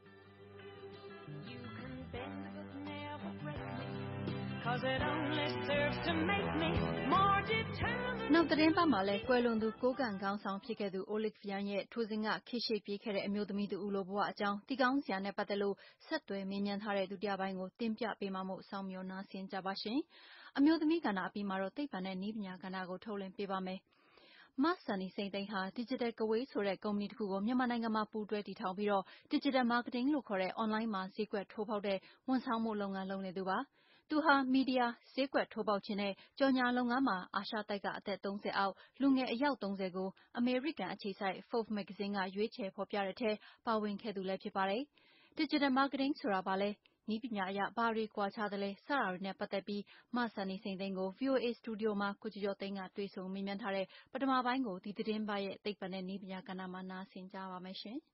နောက်သတင်းပတ်မှာလဲကွယ်လွန်သူကိုးကန်ခေါင်းဆောင်ဖြစ်ခဲ့သူ Olivier ရဲ့ထိုစဉ်ကခေတ်ရှေ့ပြေးခဲ့တဲ့အမျိုးသမီးတူဦးလိုဘဝအကြောင်းတီကောင်းစရာနဲ့ပတ်သက်လို့ဆက်သွယ်မေးမြန်းထားတဲ့ဒုတိယပိုင်းကိုတင်ပြပေးမှာမို့စောင့်မျှော်နားဆင်ကြပါရှင်။အမျိုးသမီးကဏ္ဍအပြီးမှာတော့သိပ္ပံနဲ့နည်းပညာကဏ္ဍကိုထုတ်လွှင့်ပေးပါမယ်။မဆန်နီစိန်သိန်းဟာ Digital Kaway ဆိုတဲ့ကုမ္ပဏီတစ်ခုကိုမြန်မာနိုင်ငံမှာပူးတွဲတည်ထောင်ပြီးတော့ Digital Marketing လို့ခေါ်တဲ့ online မှာဈေးကွက်ထိုးဖောက်တဲ့ဝန်ဆောင်မှုလုပ်ငန်းလုပ်နေသူပါ။သူဟာမီဒီယာဈေးကွက်ထိုးပေါက်ခြင်းနဲ့ကြော်ညာလုပ်ငန်းမှာအာရှတိုက်ကအသက်သုံးဆယ်အောက်လူငယ်အယောက်သုံးဆယ်ကိုအမေရိကန်အခြေစိုက် Forbes မဂ္ဂဇင်းကရွေးချယ်ဖော်ပြတဲ့ထဲပါဝင်ခဲ့သူလည်းဖြစ်ပါတယ်။ Digital Marketing ဆိုတာဘာလဲနည်းပညာအရဘာတွေကွာခြားသလဲစတာတွေနဲ့ပတ်သက်ပြီးမဆန်နီစိန်သိန်းကို ဗွီအိုအေ စတူဒီယိုမှာကိုကျော်ကျော်သိန်းကတွေ့ဆုံမေးမြန်းထားတဲ့ပထမပိုင်းကိုဒီသတင်းပတ်ရဲ့သိပ္ပံနဲ့နည်းပညာကဏ္ဍမှာနားဆင်ကြပါမယ်ရှင်။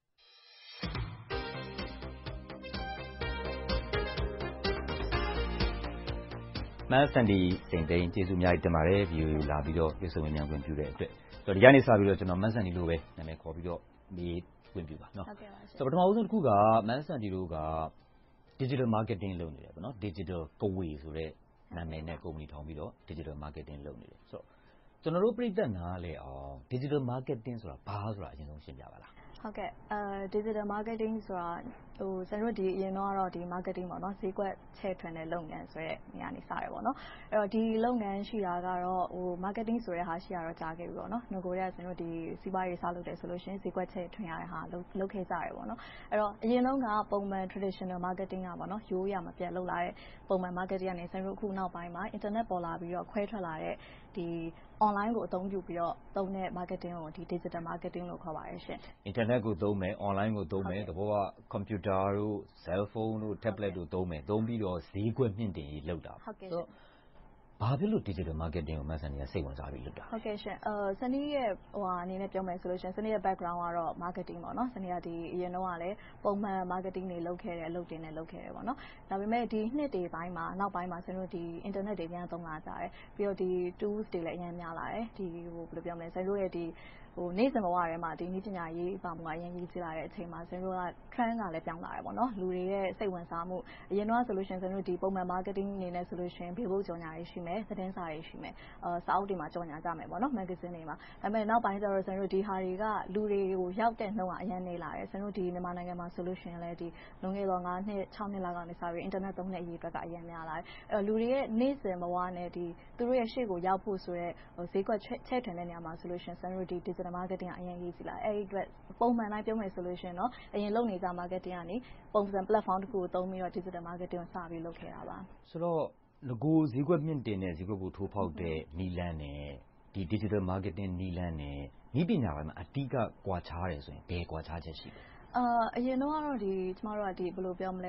မဆန်ဒီစိန်သိန်းကျေးဇူးအများကြီးတင်ပါတယ် ဗွီအိုအေ လာပြီးတော့တွေ့ဆုံမေးမြန်းခွင့်ပြုတဲ့အတွက်ဆိုတော့ဒီကနေ့စပြီးတော့ကျွန်တော်မဆန်ဒီလို့ပဲနာမည်ခေါ်ပြီးတော့မေးခွင့်ပြုပါเนาะဆိုတော့ပထမဦးဆုံးတစ်ခုကမဆန်ဒီတို့က digital marketing လုပ်နေတယ်ပေါ့နော် digital Kaway ဆိုတဲ့နာမည်နဲ့ကုမ္ပဏီထောင်ပြီးတော့ digital marketing လုပ်နေတယ်ဆိုတော့ကျွန်တော်တို့ပြည်သက်နားလဲအောင် digital marketing ဆိုတာဘာဆိုတာအရင်ဆုံးရှင်းပြပါလားဟုတ်ကဲ့အဲ digital marketing ဆိုတာဟိုကျွန်တော်တို့ဒီအရင်တော့ဒီ marketing ပေါ့နော်ဈေးကွက်ချဲ့ထွင်တဲ့လုပ်ငန်းဆိုတဲ့နေရာနေစတယ်ပေါ့နော်အဲ့တော့ဒီလုပ်ငန်းရှိတာကတော့ဟို marketing ဆိုတဲ့ဟာရှိရတော့ကြာခဲ့ပြီပေါ့နော်ငကိုတွေကကျွန်တော်ဒီစီးပွားရေးစားလုပ်တယ်ဆိုလို့ရှိရင်ဈေးကွက်ချဲ့ထွင်ရတဲ့ဟာလုပ်လုပ်ခဲ့ကြတယ်ပေါ့နော်အဲ့တော့အရင်တော့ကပုံမှန် traditional marketing ကပေါ့နော်ရိုးရမပြတ်လုပ်လာတဲ့ပုံမှန် marketing ကနေကျွန်တော်တို့အခုနောက်ပိုင်းမှာ internet ပေါ်လာပြီးတော့ခွဲထွက်လာတဲ့ဒီ online ကိုအသုံးပြုပြီးတော့သုံးတဲ့ marketing ကိုဒီ digital marketing လို့ခေါ်ပါတယ်ရှင် internet ကိုသုံးမယ် online ကိုသုံးမယ်တဘောက computer တို့ cell phone တို့ tablet တို့သုံးမယ်သုံးပြီးတော့ဈေးကွက်မြင့်တင်ရေးလုပ်တာဟုတ်ကဲ့ဘာဖြစ်လို့ digital marketing ကိုမဆန်နီကစိတ်ဝင်စားပြီးလုပ်တာဟုတ်ကဲ့ရှင်အဲဆန်နီရဲ့ဟိုအနေနဲ့ပြောမယ်ဆိုလို့ရှင်ဆန်နီရဲ့ background ကတော့ marketing ပေါ့နော်ဆန်နီကဒီအရင်တော့ကလည်းပုံမှန် marketing တွေလုပ်ခဲ့တယ်အလုပ်တင်နဲ့လုပ်ခဲ့တယ်ပေါ့နော်ဒါပေမဲ့ဒီနှစ်တွေပိုင်းမှာနောက်ပိုင်းမှာဆန်တို့ဒီ internet တွေပြန်သုံးလာကြတယ်ပြီးတော့ဒီ tools တွေလည်းအများများလာတယ်ဒီဟိုဘယ်လိုပြောမလဲဆန်တို့ရဲ့ဒီဟိုနေ့စဉ်ဘဝထဲမှာဒီနည်းပညာရေးပါမှုအရင်ကြီးကြည့်လာတဲ့အချိန်မှာကျွန်တော်တို့က trend ကလည်းပြောင်းလာတယ်ပေါ့နော်လူတွေရဲ့စိတ်ဝင်စားမှုအရင်တော့ဆိုလို့ရှိရင်ကျွန်တော်တို့ဒီပုံမှန် marketing အနေနဲ့ဆိုလို့ရှိရင် billboard ကြော်ညာရေးရှိမယ်သတင်းစာရေးရှိမယ်အဲစာအုပ်တွေမှာကြော်ညာကြမယ်ပေါ့နော် magazine တွေမှာဒါပေမဲ့နောက်ပိုင်းကျတော့ကျွန်တော်တို့ဒီဟာတွေကလူတွေကိုရောက်တဲ့နှုန်းကအရင်နေလာတယ်ကျွန်တော်တို့ဒီမြန်မာနိုင်ငံမှာဆိုလို့ရှိရင်လည်းဒီလွန်ခဲ့သော၅နှစ်၆နှစ်လောက်ကနေစပြီး internet သုံးတဲ့အရေးအတွက်ကအရင်များလာတယ်အဲလူတွေရဲ့နေ့စဉ်ဘဝနဲ့ဒီသူတို့ရဲ့ရှေ့ကိုရောက်ဖို့ဆိုတဲ့ဈေးကွက်ချဲ့ထွင်တဲ့နေရာမှာဆိုလို့ရှိရင်ကျွန်တော်တို့ဒီ digital marketing အရင်ရေးကြည့်လာအဲ့ဒီအတွက်ပုံမှန်တိုင်းပြောမယ်ဆိုလို့ရှိရင်တော့အရင်လုပ်နေကြ marketing ကနေပုံစံ platform တစ်ခုကိုသုံးပြီးတော့ digital marketing ကိုစပြီးလုပ်ခဲ့တာပါဆိုတော့ငကိုဈေးကွက်မြင့်တင်တဲ့ဈေးကွက်ကိုထိုးဖောက်တဲ့နီလန်းနဲ့ဒီ digital marketing နီလန်းနဲ့ဤပညာပိုင်းမှာအတိအကကွာခြားတယ်ဆိုရင်ဘယ်ကွာခြားချက်ရှိလဲအာအရင်တော့ကတော့ဒီကျမတို့ကဒီဘယ်လိုပြောမလဲ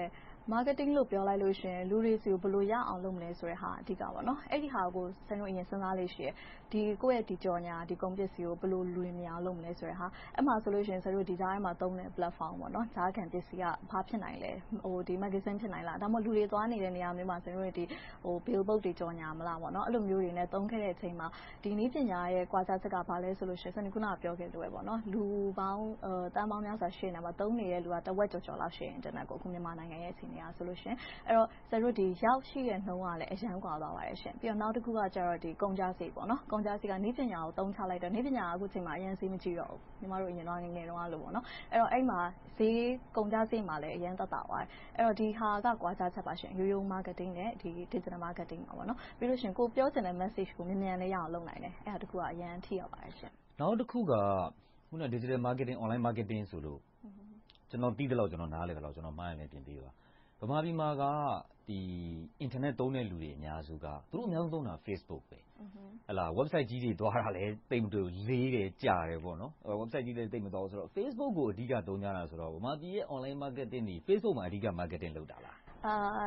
marketing လို့ပြောလိုက်လို့ရှိရင်လူတွေစီကိုဘယ်လိုရအောင်လုပ်မလဲဆိုတဲ့ဟာအဓိကပါเนาะအဲ့ဒီဟာကိုဆန်တို့အရင်စဉ်းစားလေးရှိတယ်ဒီကိုယ့်ရဲ့ဒီကြော်ညာဒီကုန်ပစ္စည်းကိုဘယ်လိုလူတွေမြင်အောင်လုပ်မလဲဆိုတဲ့ဟာအဲ့မှာဆိုလို့ရှိရင်ဆန်တို့ဒီကြားထဲမှာသုံးတဲ့ platform ပေါ့เนาะဂျားကန်ပစ္စည်းကဘာဖြစ်နိုင်လဲဟိုဒီ magazine ဖြစ်နိုင်လားဒါမှမဟုတ်လူတွေသွားနေတဲ့နေရာမျိုးမှာဆန်တို့ဒီဟို billboard တွေကြော်ညာမလားပေါ့เนาะအဲ့လိုမျိုးတွေနဲ့သုံးခဲ့တဲ့အချိန်မှာဒီနည်းပညာရဲ့ကွာခြားချက်ကဘာလဲဆိုလို့ရှိရင်ဆန်တို့ခုနကပြောခဲ့လို့ပဲပေါ့เนาะလူပေါင်းအဲတန်းပေါင်းများစွာရှိနေမှာသုံးနေတဲ့လူကတဝက်ကျော်ကျော်လောက်ရှိရင် internet ကိုအခုမြန်မာနိုင်ငံရဲ့အခြေအနေအားဆိုလို့ရှိရင်အဲ့တော့ဆန်တို့ဒီရောက်ရှိတဲ့နှုန်းကလည်းအရန်ကွာသွားပါတယ်ရှင်ပြီးတော့နောက်တစ်ခုကကျတော့ဒီကုန်ကြစိတ်ပေါ့နော်ကုန်ကြစိတ်ကနည်းပညာကိုသုံးချလိုက်တော့နည်းပညာကအခုချိန်မှာအရင်စီးမကြည့်တော့ဘူးညီမတို့အရင်တော့ငငယ်တုန်းကလို့ပေါ့နော်အဲ့တော့အဲ့မှာဈေးကုန်ကြစိတ်မှာလည်းအရင်တက်တာသွားတယ်အဲ့တော့ဒီဟာကကွာခြားချက်ပါရှင်ရိုးရိုး marketing နဲ့ဒီ digital marketing မှာပေါ့နော်ပြီးလို့ရှိရင်ကိုပြောချင်တဲ့ message ကိုမြန်မြန်လေးရအောင်လုပ်နိုင်တယ်အဲ့ဒါတခုကအရင်ထိရောက်ပါတယ်ရှင်နောက်တစ်ခုကခုန digital marketing online marketing ဆိုလို့ကျွန်တော်သိတယ်လို့ကျွန်တော်နားလည်တယ်လို့ကျွန်တော်မှားရင်လည်းပြင်ပေးပါဗမာပြည်မှာကဒီ internet သုံးတဲ့လူတွေအများစုကသူတို့အများဆုံးသုံးတာ Facebook ပဲဟလာ website ကြီးတွေသွားတာလည်းတိတ်မတွေ့လေးတယ်ကြာတယ်ပေါ့နော် website ကြီးတွေတိတ်မသွားဘူးဆိုတော့ Facebook ကိုအဓိကသုံးကြတာဆိုတော့ဗမာပြည်ရဲ့ online marketing တွေ Facebook မှာအဓိက marketing လုပ်တာလားအာ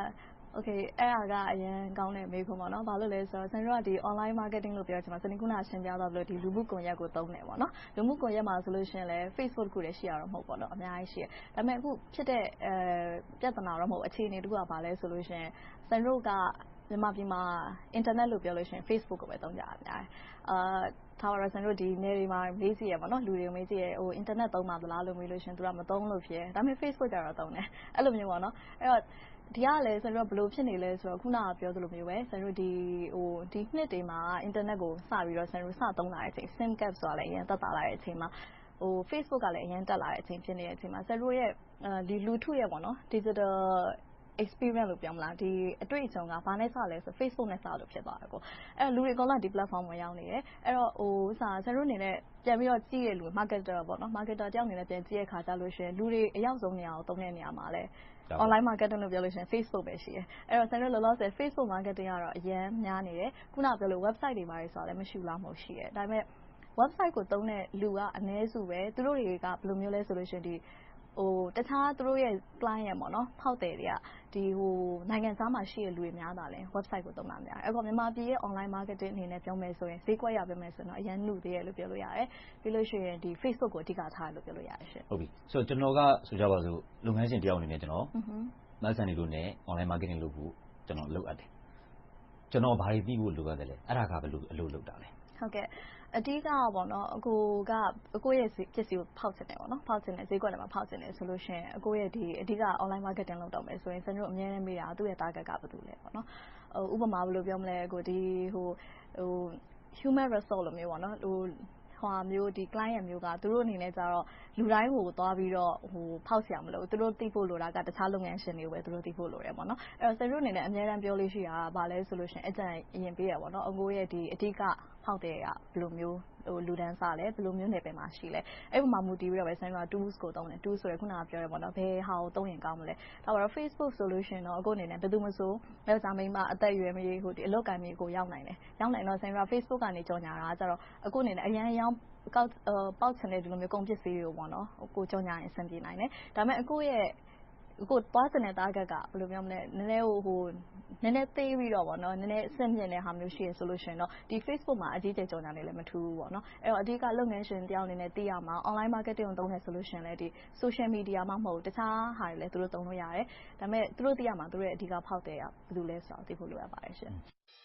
okay အဲ့ဒါကအရင်ကောင်းတဲ့မေးခွန်းပေါ့နော်ဘာလို့လဲဆိုတော့ဆန်တို့ကဒီ online marketing လို့ပြောချင်မှာစနေခုနရှင်းပြတော့လို့ဒီလူမှုကွန်ရက်ကိုသုံးတယ်ပေါ့နော်လူမှုကွန်ရက်မှာဆိုလို့ရှိရင်လည်း Facebook ကိုလည်းရှိရတော့မဟုတ်ပေါ့နော်အများကြီးရှိတယ်ဒါပေမဲ့အခုဖြစ်တဲ့အဲပြဿနာတော့မဟုတ်အခြေအနေတခုကဘာလဲဆိုလို့ရှိရင်ဆန်တို့ကမြန်မာပြည်မှာ internet လို့ပြောလို့ရှိရင် Facebook ကိုပဲသုံးကြတာများတယ်အာထားပါတော့ဆန်တို့ဒီနေတွေမှာမေးကြည့်ရပါတော့လူတွေမေးကြည့်ရဟို internet သုံးမှာလားလို့မေးလို့ရှိရင်သူကမသုံးလို့ဖြစ်ဒါပေမဲ့ Facebook ကြတော့သုံးတယ်အဲ့လိုမျိုးပေါ့နော်အဲ့တော့ဒီကလည်းဆန်တို့ဘယ်လိုဖြစ်နေလဲဆိုတော့ခုနကပြောသလိုမျိုးပဲဆန်တို့ဒီဟိုဒီနှစ်တွေမှာ internet ကိုစပြီးတော့ဆန်တို့စသုံးလာတဲ့အချိန် sim cap ဆိုတာလည်းအရင်တက်တာလာတဲ့အချိန်မှာဟို Facebook ကလည်းအရင်တက်လာတဲ့အချိန်ဖြစ်နေတဲ့အချိန်မှာဆန်တို့ရဲ့ဒီလူထုရဲ့ပေါ့နော် digital experience လို့ပြောမလားဒီအတွေ့အကြုံကဘာနဲ့စလဲဆို Facebook နဲ့စလို့ဖြစ်သွားတယ်ကိုအဲ့တော့လူတွေအကုန်လုံးဒီ platform မှာရောက်နေတယ်အဲ့တော့ဟိုစာဆန်တို့အနေနဲ့ပြန်ပြီးတော့ကြည့်ရလူ marketer ပေါ့နော် marketer တယောက်အနေနဲ့ပြန်ကြည့်ရခါကြလို့ရှိရင်လူတွေအရောက်ဆုံးနေရာကိုသုံးတဲ့နေရာမှာလဲ online marketing လို့ပြောလို့ရှိရင် Facebook ပဲရှိတယ်အဲ့တော့ဆန်တို့လောလောဆယ် Facebook marketing ကတော့အရင်များနေတယ်ခုနပြောလို့ website တွေပါတယ်ဆိုတာလည်းမရှိဘူးလားမဟုတ်ရှိတယ်ဒါပေမဲ့ website ကိုသုံးတဲ့လူကအနည်းစုပဲသူတို့တွေကဘယ်လိုမျိုးလဲဆိုလို့ရှိရင်ဒီဟိုတခြားသူတို့ရဲ့ client ပေါ့နော်ဖောက်တယ်တွေကဒီဟိုနိုင်ငံသားမှာရှိတဲ့လူတွေများတာလဲ website ကိုသုံးတာများတယ်အဲ့တော့မြန်မာပြည်ရဲ့ online marketing အနေနဲ့ပြောမယ်ဆိုရင်ဈေးကွက်ရပြမယ်ဆိုတော့အရင်နှုတ်သေးရလို့ပြောလို့ရတယ်ပြီးလို့ရှိရင်ဒီ Facebook ကိုအဓိကထားလို့ပြောလို့ရတယ်ရှင်ဟုတ်ပြီဆိုတော့ကျွန်တော်ကဆိုကြပါစို့လုပ်ငန်းရှင်တယောက်အနေနဲ့ကျွန်တော်မဆန်နေလို့နဲ့ online marketing လုပ်ဖို့ကျွန်တော်လုပ်အပ်တယ်ကျွန်တော်ဘာတွေသိဖို့လိုအပ်တယ်လဲအဲ့ဒါကဘယ်လိုအလုပ်လုပ်တာလဲဟုတ်ကဲ့အဓိကပေါ့နော်အကိုကအကိုရဲ့ပစ္စည်းကိုဖောက်ချင်တယ်ပေါ့နော်ဖောက်ချင်တယ်ဈေးကွက်ထဲမှာဖောက်ချင်တယ်ဆိုလို့ရှိရင်အကိုရဲ့ဒီအဓိက online marketing လုပ်တော့မယ်ဆိုရင်ကျွန်တော်အများနဲ့မေးတာသူ့ရဲ့ target ကဘာတူလဲပေါ့နော်ဟိုဥပမာဘယ်လိုပြောမလဲအကိုဒီဟိုဟို human resource လို့မျိုးပေါ့နော်ဟိုဟွာမျိုးဒီ client မျိုးကသူတို့အနေနဲ့ကြတော့လူတိုင်းကိုသွားပြီးတော့ဟိုဖောက်ဆရာမလို့သူတို့သိဖို့လိုတာကတခြားလုပ်ငန်းရှင်တွေပဲသူတို့သိဖို့လိုတယ်ပေါ့နော်အဲ့တော့ဆယ်တို့အနေနဲ့အများတန်းပြောလို့ရှိတာကဘာလဲဆိုလို့ရှိရင်အကြံအရင်ပေးရပါတော့အကိုရဲ့ဒီအဓိကဖောက်တဲ့ကဘယ်လိုမျိုးဟိုလူတန်းစားလဲဘယ်လိုမျိုးနယ်ပယ်မှာရှိလဲအဲ့ပုံမှာမူတည်ပြီးတော့ပဲဆယ်တို့က tools ကိုသုံးတယ် tools ဆိုရယ်ခုနကပြောရပေါ့နော်ဘယ်ဟာကိုသုံးရင်ကောင်းမလဲဒါပါတော့ Facebook solution တော့အကိုအနေနဲ့ဘယ်သူမှဆိုယောက်ျားမိန်းမအသက်အရွယ်မရွေးဟိုဒီအလုပ်ကိုင်မျိုးကိုရောက်နိုင်တယ်ရောက်နိုင်တော့ဆယ်တို့က Facebook ကနေကြော်ညာတာကြတော့အကိုအနေနဲ့အရန်အယောင်ကောက်ပေါက်ချင်တဲ့ဒီလိုမျိုးကုန်ပစ္စည်းတွေကိုပေါ့နော်ကိုကြော်ညာရင်အဆင်ပြေနိုင်တယ်ဒါပေမဲ့အကိုရဲ့ကိုသွားစတဲ့ target ကဘယ်လိုပြောမလဲနည်းနည်းဟိုဟိုနည်းနည်းသေးပြီးတော့ပေါ့နော်နည်းနည်းအဆင့်မြင့်တဲ့ဟာမျိုးရှိရဆိုလို့ရှိရင်တော့ဒီ Facebook မှာအကြီးကျယ်ကြော်ညာနေလည်းမထူးဘူးပေါ့နော်အဲ့တော့အဓိကလုပ်ငန်းရှင်တယောက်အနေနဲ့သိရမှာ online marketing ကိုသုံးတဲ့ solution လည်းဒီ social media မှာမဟုတ်တခြားဟာတွေလည်းသူတို့သုံးလို့ရတယ်ဒါပေမဲ့သူတို့သိရမှာသူတို့ရဲ့အဓိကဖောက်တဲ့ကဘယ်လိုလဲဆိုတော့သိဖို့လိုရပါတယ်ရှင်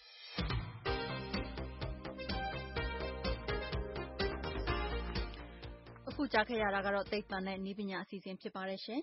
အခုကြားခဲ့ရတာကတော့သိပ္ပံနဲ့နည်းပညာအစီအစဉ်ဖြစ်ပါတယ်ရှင်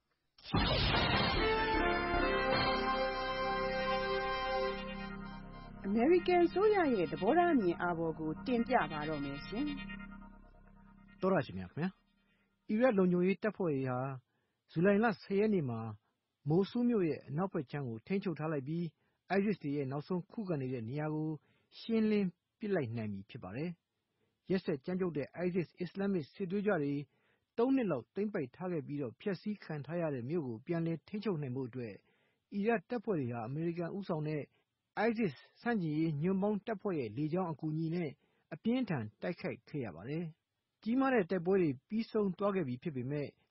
အမေရိကန်ဆိုရရဲ့သဘောထားမြင်အားပေါ်ကိုတင်ပြပါတော့မယ်ရှင်။တော်ရရှိမြခင်ဗျာ။အီရတ်လုံခြုံရေးတပ်ဖွဲ့တွေဟာဇူလိုင်လဆယ်ရက်နေ့မှာမိုဆူးမြို့ရဲ့အနောက်ဘက်ခြမ်းကိုထိန်းချုပ်ထားလိုက်ပြီး ISIS တွေရဲ့နောက်ဆုံးခုခံနေတဲ့နေရာကိုရှင်းလင်းပစ်လိုက်နိုင်ပြီဖြစ်ပါတယ်။ရက်စက်ကြမ်းကြုတ်တဲ့ ISIS အစ္စလာမစ်စစ်သွေးကြွတွေသုံးနှစ်လောက်သိမ်းပိုက်ထားခဲ့ပြီးတော့ဖျက်ဆီးခံထားရတဲ့မြို့ကိုပြန်လည်ထိန်းချုပ်နိုင်ဖို့အတွက်အီရတ်တပ်ဖွဲ့တွေဟာအမေရိကန်ဦးဆောင်တဲ့ ISIS ဆန့်ကျင်ရေးညွန့်ပေါင်းတပ်ဖွဲ့ရဲ့လေကြောင်းအကူအညီနဲ့အပြင်းထန်တိုက်ခိုက်ခဲ့ရပါတယ်။ကြီးမားတဲ့တိုက်ပွဲတွေပြီးဆုံးသွားခဲ့ပြီဖြစ်ပေမဲ့လ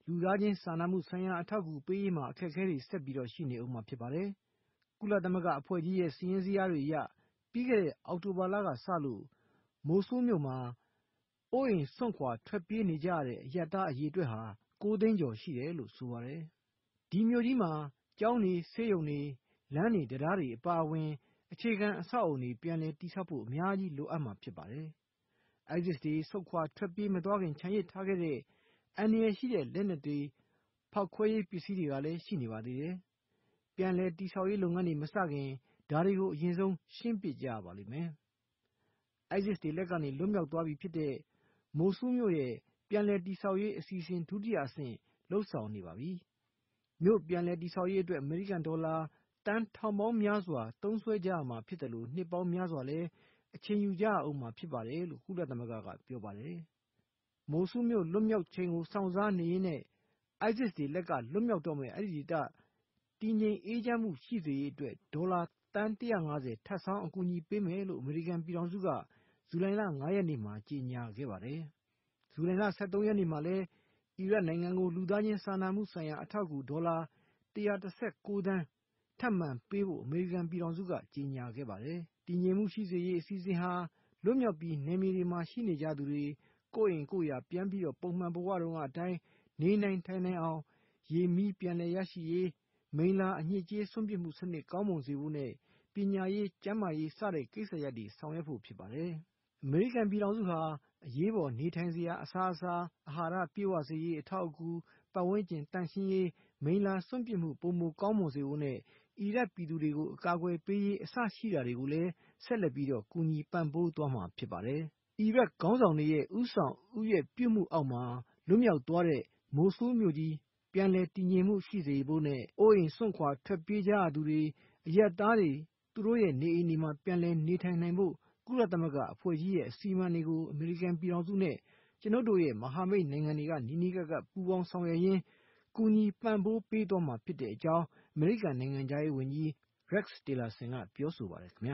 လူသားချင်းစာနာမှုဆိုင်ရာအထောက်အကူပေးရေးမှာအခက်အခဲတွေဆက်ပြီးတော့ရှိနေဦးမှာဖြစ်ပါတယ်။ကုလသမဂ္ဂအဖွဲ့ကြီးရဲ့စီရင်စည်းတွေအရပြီးခဲ့တဲ့အောက်တိုဘာလကစလို့မိုးဆိုးမြို့မှာအိုးအိမ်စွန့်ခွာထွက်ပြေးနေကြရတဲ့အရပ်သားအရေအတွက်ဟာကိုးသိန်းကျော်ရှိတယ်လို့ဆိုပါတယ်။ဒီမြို့ကြီးမှာကျောင်းတွေဆေးရုံတွေလမ်းတွေတရားတွေအပါအဝင်အခြေခံအဆောက်အအုံတွေပြန်လည်တည်ဆောက်ဖို့အများကြီးလိုအပ်မှာဖြစ်ပါတယ်။ ISIS တွေဆုတ်ခွာထွက်ပြေးမသွားခင်ခြံရစ်ထားခဲ့တဲ့အန္တရာယ်ရှိတဲ့လက်နက်တွေဖောက်ခွဲရေးပစ္စည်းတွေကလည်းရှိနေပါသေးတယ်။ပြန်လည်တည်ဆောက်ရေးလုပ်ငန်းတွေမစခင်ဒါတွေကိုအရင်ဆုံးရှင်းပစ်ကြရပါလိမ့်မယ်။ ISIS တွေလက်ကနေလွတ်မြောက်သွားပြီဖြစ်တဲ့မိုဆူးမြို့ရဲ့ပြန်လည်တည်ဆောက်ရေးအစီအစဉ်ဒုတိယအဆင့်လှုပ်ဆောင်နေပါပြီ။မြို့ပြန်လည်တည်ဆောက်ရေးအတွက်အမေရိကန်ဒေါ်လာတန်ထောင်ပေါင်းများစွာသုံးစွဲကြရမှာဖြစ်တယ်လို့နှစ်ပေါင်းများစွာလည်းအချိန်ယူကြရအောင်မှာဖြစ်ပါတယ်လို့ကုလသမဂ္ဂကပြောပါတယ်။မိုဆူးမြို့လွတ်မြောက်ချိန်ကိုစောင့်စားနေရင်းနဲ့ ISIS တွေလက်ကလွတ်မြောက်တော့မဲ့အဲ့ဒီဒေသတည်ငြိမ်အေးချမ်းမှုရှိစေရေးအတွက်ဒေါ်လာတန်၁၅၀ထပ်ဆောင်းအကူအညီပေးမယ်လို့အမေရိကန်ပြည်ထောင်စုကဇူလိုင်လ၅ရက်နေ့မှာကြေညာခဲ့ပါတယ်။ဇူလိုင်လ၁၃ရက်နေ့မှာလည်းအီရတ်နိုင်ငံကိုလူသားချင်းစာနာမှုဆိုင်ရာအထောက်အကူဒေါ်လာ၁၁၉သန်းထပ်မံပေးဖို့အမေရိကန်ပြည်ထောင်စုကကြေညာခဲ့ပါတယ်။တည်ငြိမ်မှုရှိစေရေးအစီအစဉ်ဟာလွတ်မြောက်ပြီးနယ်မြေတွေမှာရှိနေကြသူတွေကိုယ့်အိမ်ကိုယ့်ယာပြန်ပြီးတော့ပုံမှန်ဘဝတုန်းကအတိုင်းနေနိုင်ထိုင်နိုင်အောင်ရေမီးပြန်လည်ရရှိရေးမိလ္လာအညစ်အကြေးစွန့်ပစ်မှုစနစ်ကောင်းမွန်စေဖို့နဲ့ပညာရေးကျန်းမာရေးစတဲ့ကိစ္စရပ်တွေဆောင်ရွက်ဖို့ဖြစ်ပါတယ်။အမေရိကန်ပြည်ထောင်စုဟာအရေးပေါ်နေထိုင်စရာအစားအစာအာဟာရပြည့်ဝစေရေးအထောက်အကူပတ်ဝန်းကျင်တန့်ရှင်းရေးမိလ္လာစွန့်ပစ်မှုပုံမကောင်းမွန်စေဖို့နဲ့အီရတ်ပြည်သူတွေကိုအကာအကွယ်ပေးရေးအစရှိတာတွေကိုလည်းဆက်လက်ပြီးတော့ကူညီပံ့ပိုးသွားမှာဖြစ်ပါတယ်။အီရတ်ခေါင်းဆောင်တွေရဲ့ဥဆောင်ဥယျာဉ်ပြုမှုအောက်မှာလွတ်မြောက်သွားတဲ့မိုဆူးမြို့ကြီးပြန်လည်တည်ငြိမ်မှုရှိစေဖို့နဲ့အိုးအိမ်စွန့်ခွာထွက်ပြေးကြရသူတွေအရပ်သားတွေသူတို့ရဲ့နေအိမ်တွေမှာပြန်လည်နေထိုင်နိုင်ဖို့ကုလသမဂ္ဂအဖွဲ့ကြီးရဲ့အစီအမံတွေကိုအမေရိကန်ပြည်ထောင်စုနဲ့ကျွန်ုပ်တို့ရဲ့မဟာမိတ်နိုင်ငံတွေကနီးနီးကပ်ကပ်ပူးပေါင်းဆောင်ရွက်ရင်းကူညီပံ့ပိုးပေးသွားမှာဖြစ်တဲ့အကြောင်းအမေရိကန်နိုင်ငံခြားရေးဝန်ကြီး Rex Tillerson ကပြောဆိုပါတယ်ခင်ဗျာ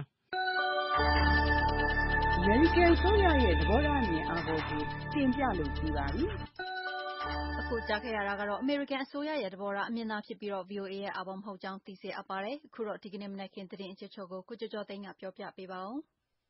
အမေရိကန်ဆိုရရဲ့သဘောထားအမြင်အာဘော်ကိုတင်ပြလို့ပြီးပါပြီ။အခုကြားခဲ့ရတာကတော့အမေရိကန်အစိုးရရဲ့သဘောထားအမြင်သာဖြစ်ပြီးတော့ ဗွီအိုအေ ရဲ့အာဘော်မဟုတ်ကြောင်းသိစေအပ်ပါတယ်။အခုတော့ဒီကနေ့မနက်ခင်းသတင်းအချက်ချုပ်ကိုကိုကျော်ကျော်သိန်းကပြောပြပေးပါဦး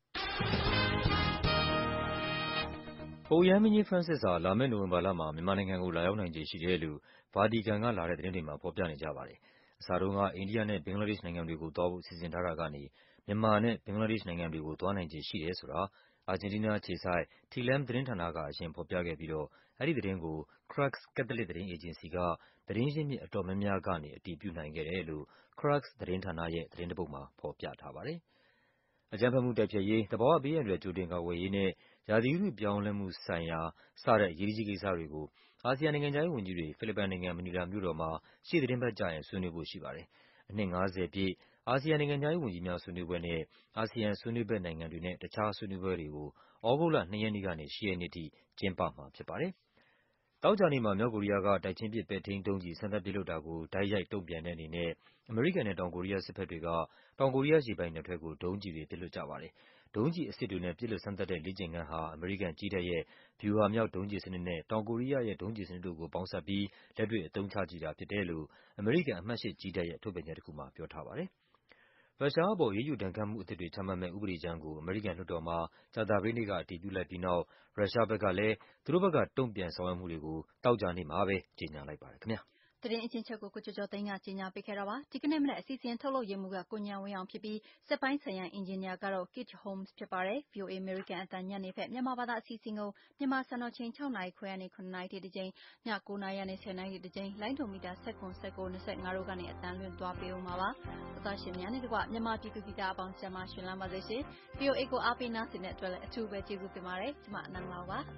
။ပုပ်ရဟန်းမင်းကြီး Francis ဟာလာမယ့်နိုဝင်ဘာလမှာမြန်မာနိုင်ငံကိုလာရောက်နိုင်ခြေရှိတယ်လို့ဗာတီကန်ကလာတဲ့သတင်းတွေမှာဖော်ပြနေကြပါတယ်။အစတုန်းကအိန္ဒိယနဲ့ဘင်္ဂလားဒေ့ရှ်နိုင်ငံတွေကိုသွားဖို့စီစဉ်ထားတာကနေမြန်မာနဲ့ဘင်္ဂလားဒေ့ရှ်နိုင်ငံတွေကိုသွားနိုင်ခြေရှိတယ်ဆိုတာအာဂျင်တီးနားအခြေစိုက် တီလမ်သတင်းဌာနကအရင်ဖော်ပြခဲ့ပြီးတော့အဲဒီသတင်းကို Crux ကက်သလစ်သတင်းအေဂျင်စီကသတင်းရင်းမြစ်အတော်များများကနေအတည်ပြုနိုင်ခဲ့တယ်လို့ Crux သတင်းဌာနရဲ့သတင်းတစ်ပုဒ်မှာဖော်ပြထားပါတယ်။အကြမ်းဖက်မှုတိုက်ဖျက်ရေး၊သဘာဝဘေးအန္တရာယ်ကြိုတင်ကာကွယ်ရေးနဲ့ရာသီဥတုပြောင်းလဲမှုဆိုင်ရာစတဲ့အရေးကြီးကိစ္စတွေကိုအာဆီယံနိုင်ငံခြားရေးဝန်ကြီးတွေဖိလစ်ပိုင်နိုင်ငံမနီလာမြို့တော်မှာရှေ့သီတင်းပတ်ကျရင်ဆွေးနွေးဖို့ရှိပါတယ်။အနှစ်၅၀ပြည့်အာဆီယံနိုင်ငံခြားရေးဝန်ကြီးများဆွေးနွေးပွဲနဲ့အာဆီယံဆွေးနွေးဘက်နိုင်ငံတွေနဲ့တခြားဆွေးနွေးပွဲတွေကိုသြဂုတ်လ၂ရက်နေ့ကနေ၈ရက်နေ့ထိကျင်းပမှာဖြစ်ပါတယ်။သောကြာနေ့မှာမြောက်ကိုရီးယားကတိုက်ချင်းပစ်ပဲ့ထိန်းဒုံးကျည်စမ်းသပ်ပစ်လွှတ်တာကိုတိုက်ရိုက်တုံ့ပြန်တဲ့အနေနဲ့အမေရိကန်နဲ့တောင်ကိုရီးယားစစ်ဘက်တွေကတောင်ကိုရီးယားရေပိုင်နက်ထဲကိုဒုံးကျည်တွေပစ်လွှတ်ကြပါတယ်။ဒုံးကျည်အစစ်တွေနဲ့ပစ်လွှတ်စမ်းသပ်တဲ့လေ့ကျင့်ခန်းဟာအမေရိကန်ကြည်းတပ်ရဲ့ဗျူဟာမြောက်ဒုံးကျည်စနစ်နဲ့တောင်ကိုရီးယားရဲ့ဒုံးကျည်စနစ်တို့ကိုပေါင်းစပ်ပြီးလက်တွေ့အသုံးချကြည့်တာဖြစ်တယ်လို့အမေရိကန်အမှတ်၈ကြည်းတပ်ရဲ့ထုတ်ပြန်ချက်တစ်ခုမှာပြောထားပါတယ်။ရုရှားအပေါ်အရေးယူဒဏ်ခတ်မှုအသစ်တွေချမှတ်မယ့်ဥပဒေကြမ်းကိုအမေရိကန်လွှတ်တော်မှာကြာသပတေးနေ့ကအတည်ပြုလိုက်ပြီးနောက်ရုရှားဘက်ကလည်းသူတို့ဘက်ကတုံ့ပြန်ဆောင်ရွက်မှုတွေကိုသောကြာနေ့မှာပဲကြေညာလိုက်ပါတယ်ခင်ဗျာ။သတင်းအချင်းချုပ်ကိုကိုကျော်ကျော်သိန်းကကြီးညာပေးခဲ့တာပါဒီကနေ့မနက်အစီအစဉ်ထုတ်လုပ်ရေးမှူးကကိုညံဝင်းအောင်ဖြစ်ပြီးစက်ပိုင်းဆိုင်ရာအင်ဂျင်နီယာကတော့ Kit Holmes ဖြစ်ပါတယ် ဗွီအိုအေ American အသံညနေဖက်မြန်မာဘာသာအစီအစဉ်ကိုမြန်မာစံတော်ချိန်၆နာရီခွဲကနေ၇နာရီထိတစ်ကြိမ်ည၉နာရီကနေ၁၀နာရီထိတစ်ကြိမ်လိုင်းဒိုမီတာ၁၇ ၁၉ ၂၅တို့ကနေအသံလွှင့်သွားပေးဦးမှာပါအသရှင်များနဲ့တကွမြန်မာပြည်သူပြည်သားအပေါင်းကျန်းမာရှင်လန်းပါစေရှင် ဗွီအိုအေကိုအားပေးနားဆင်တဲ့အတွက်လည်းအထူးပဲကျေးဇူးတင်ပါတယ်ကျမအနန္တလာပါ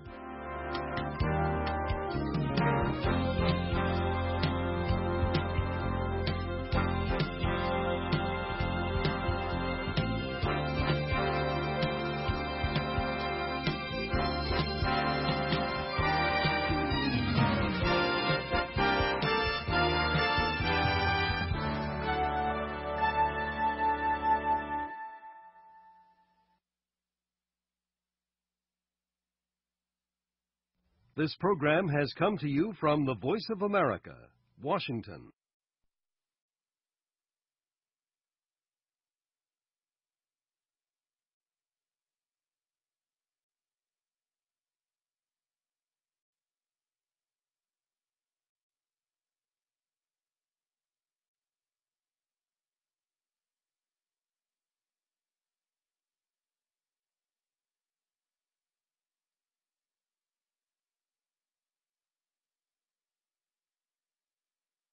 This program has come to you from the Voice of America, Washington.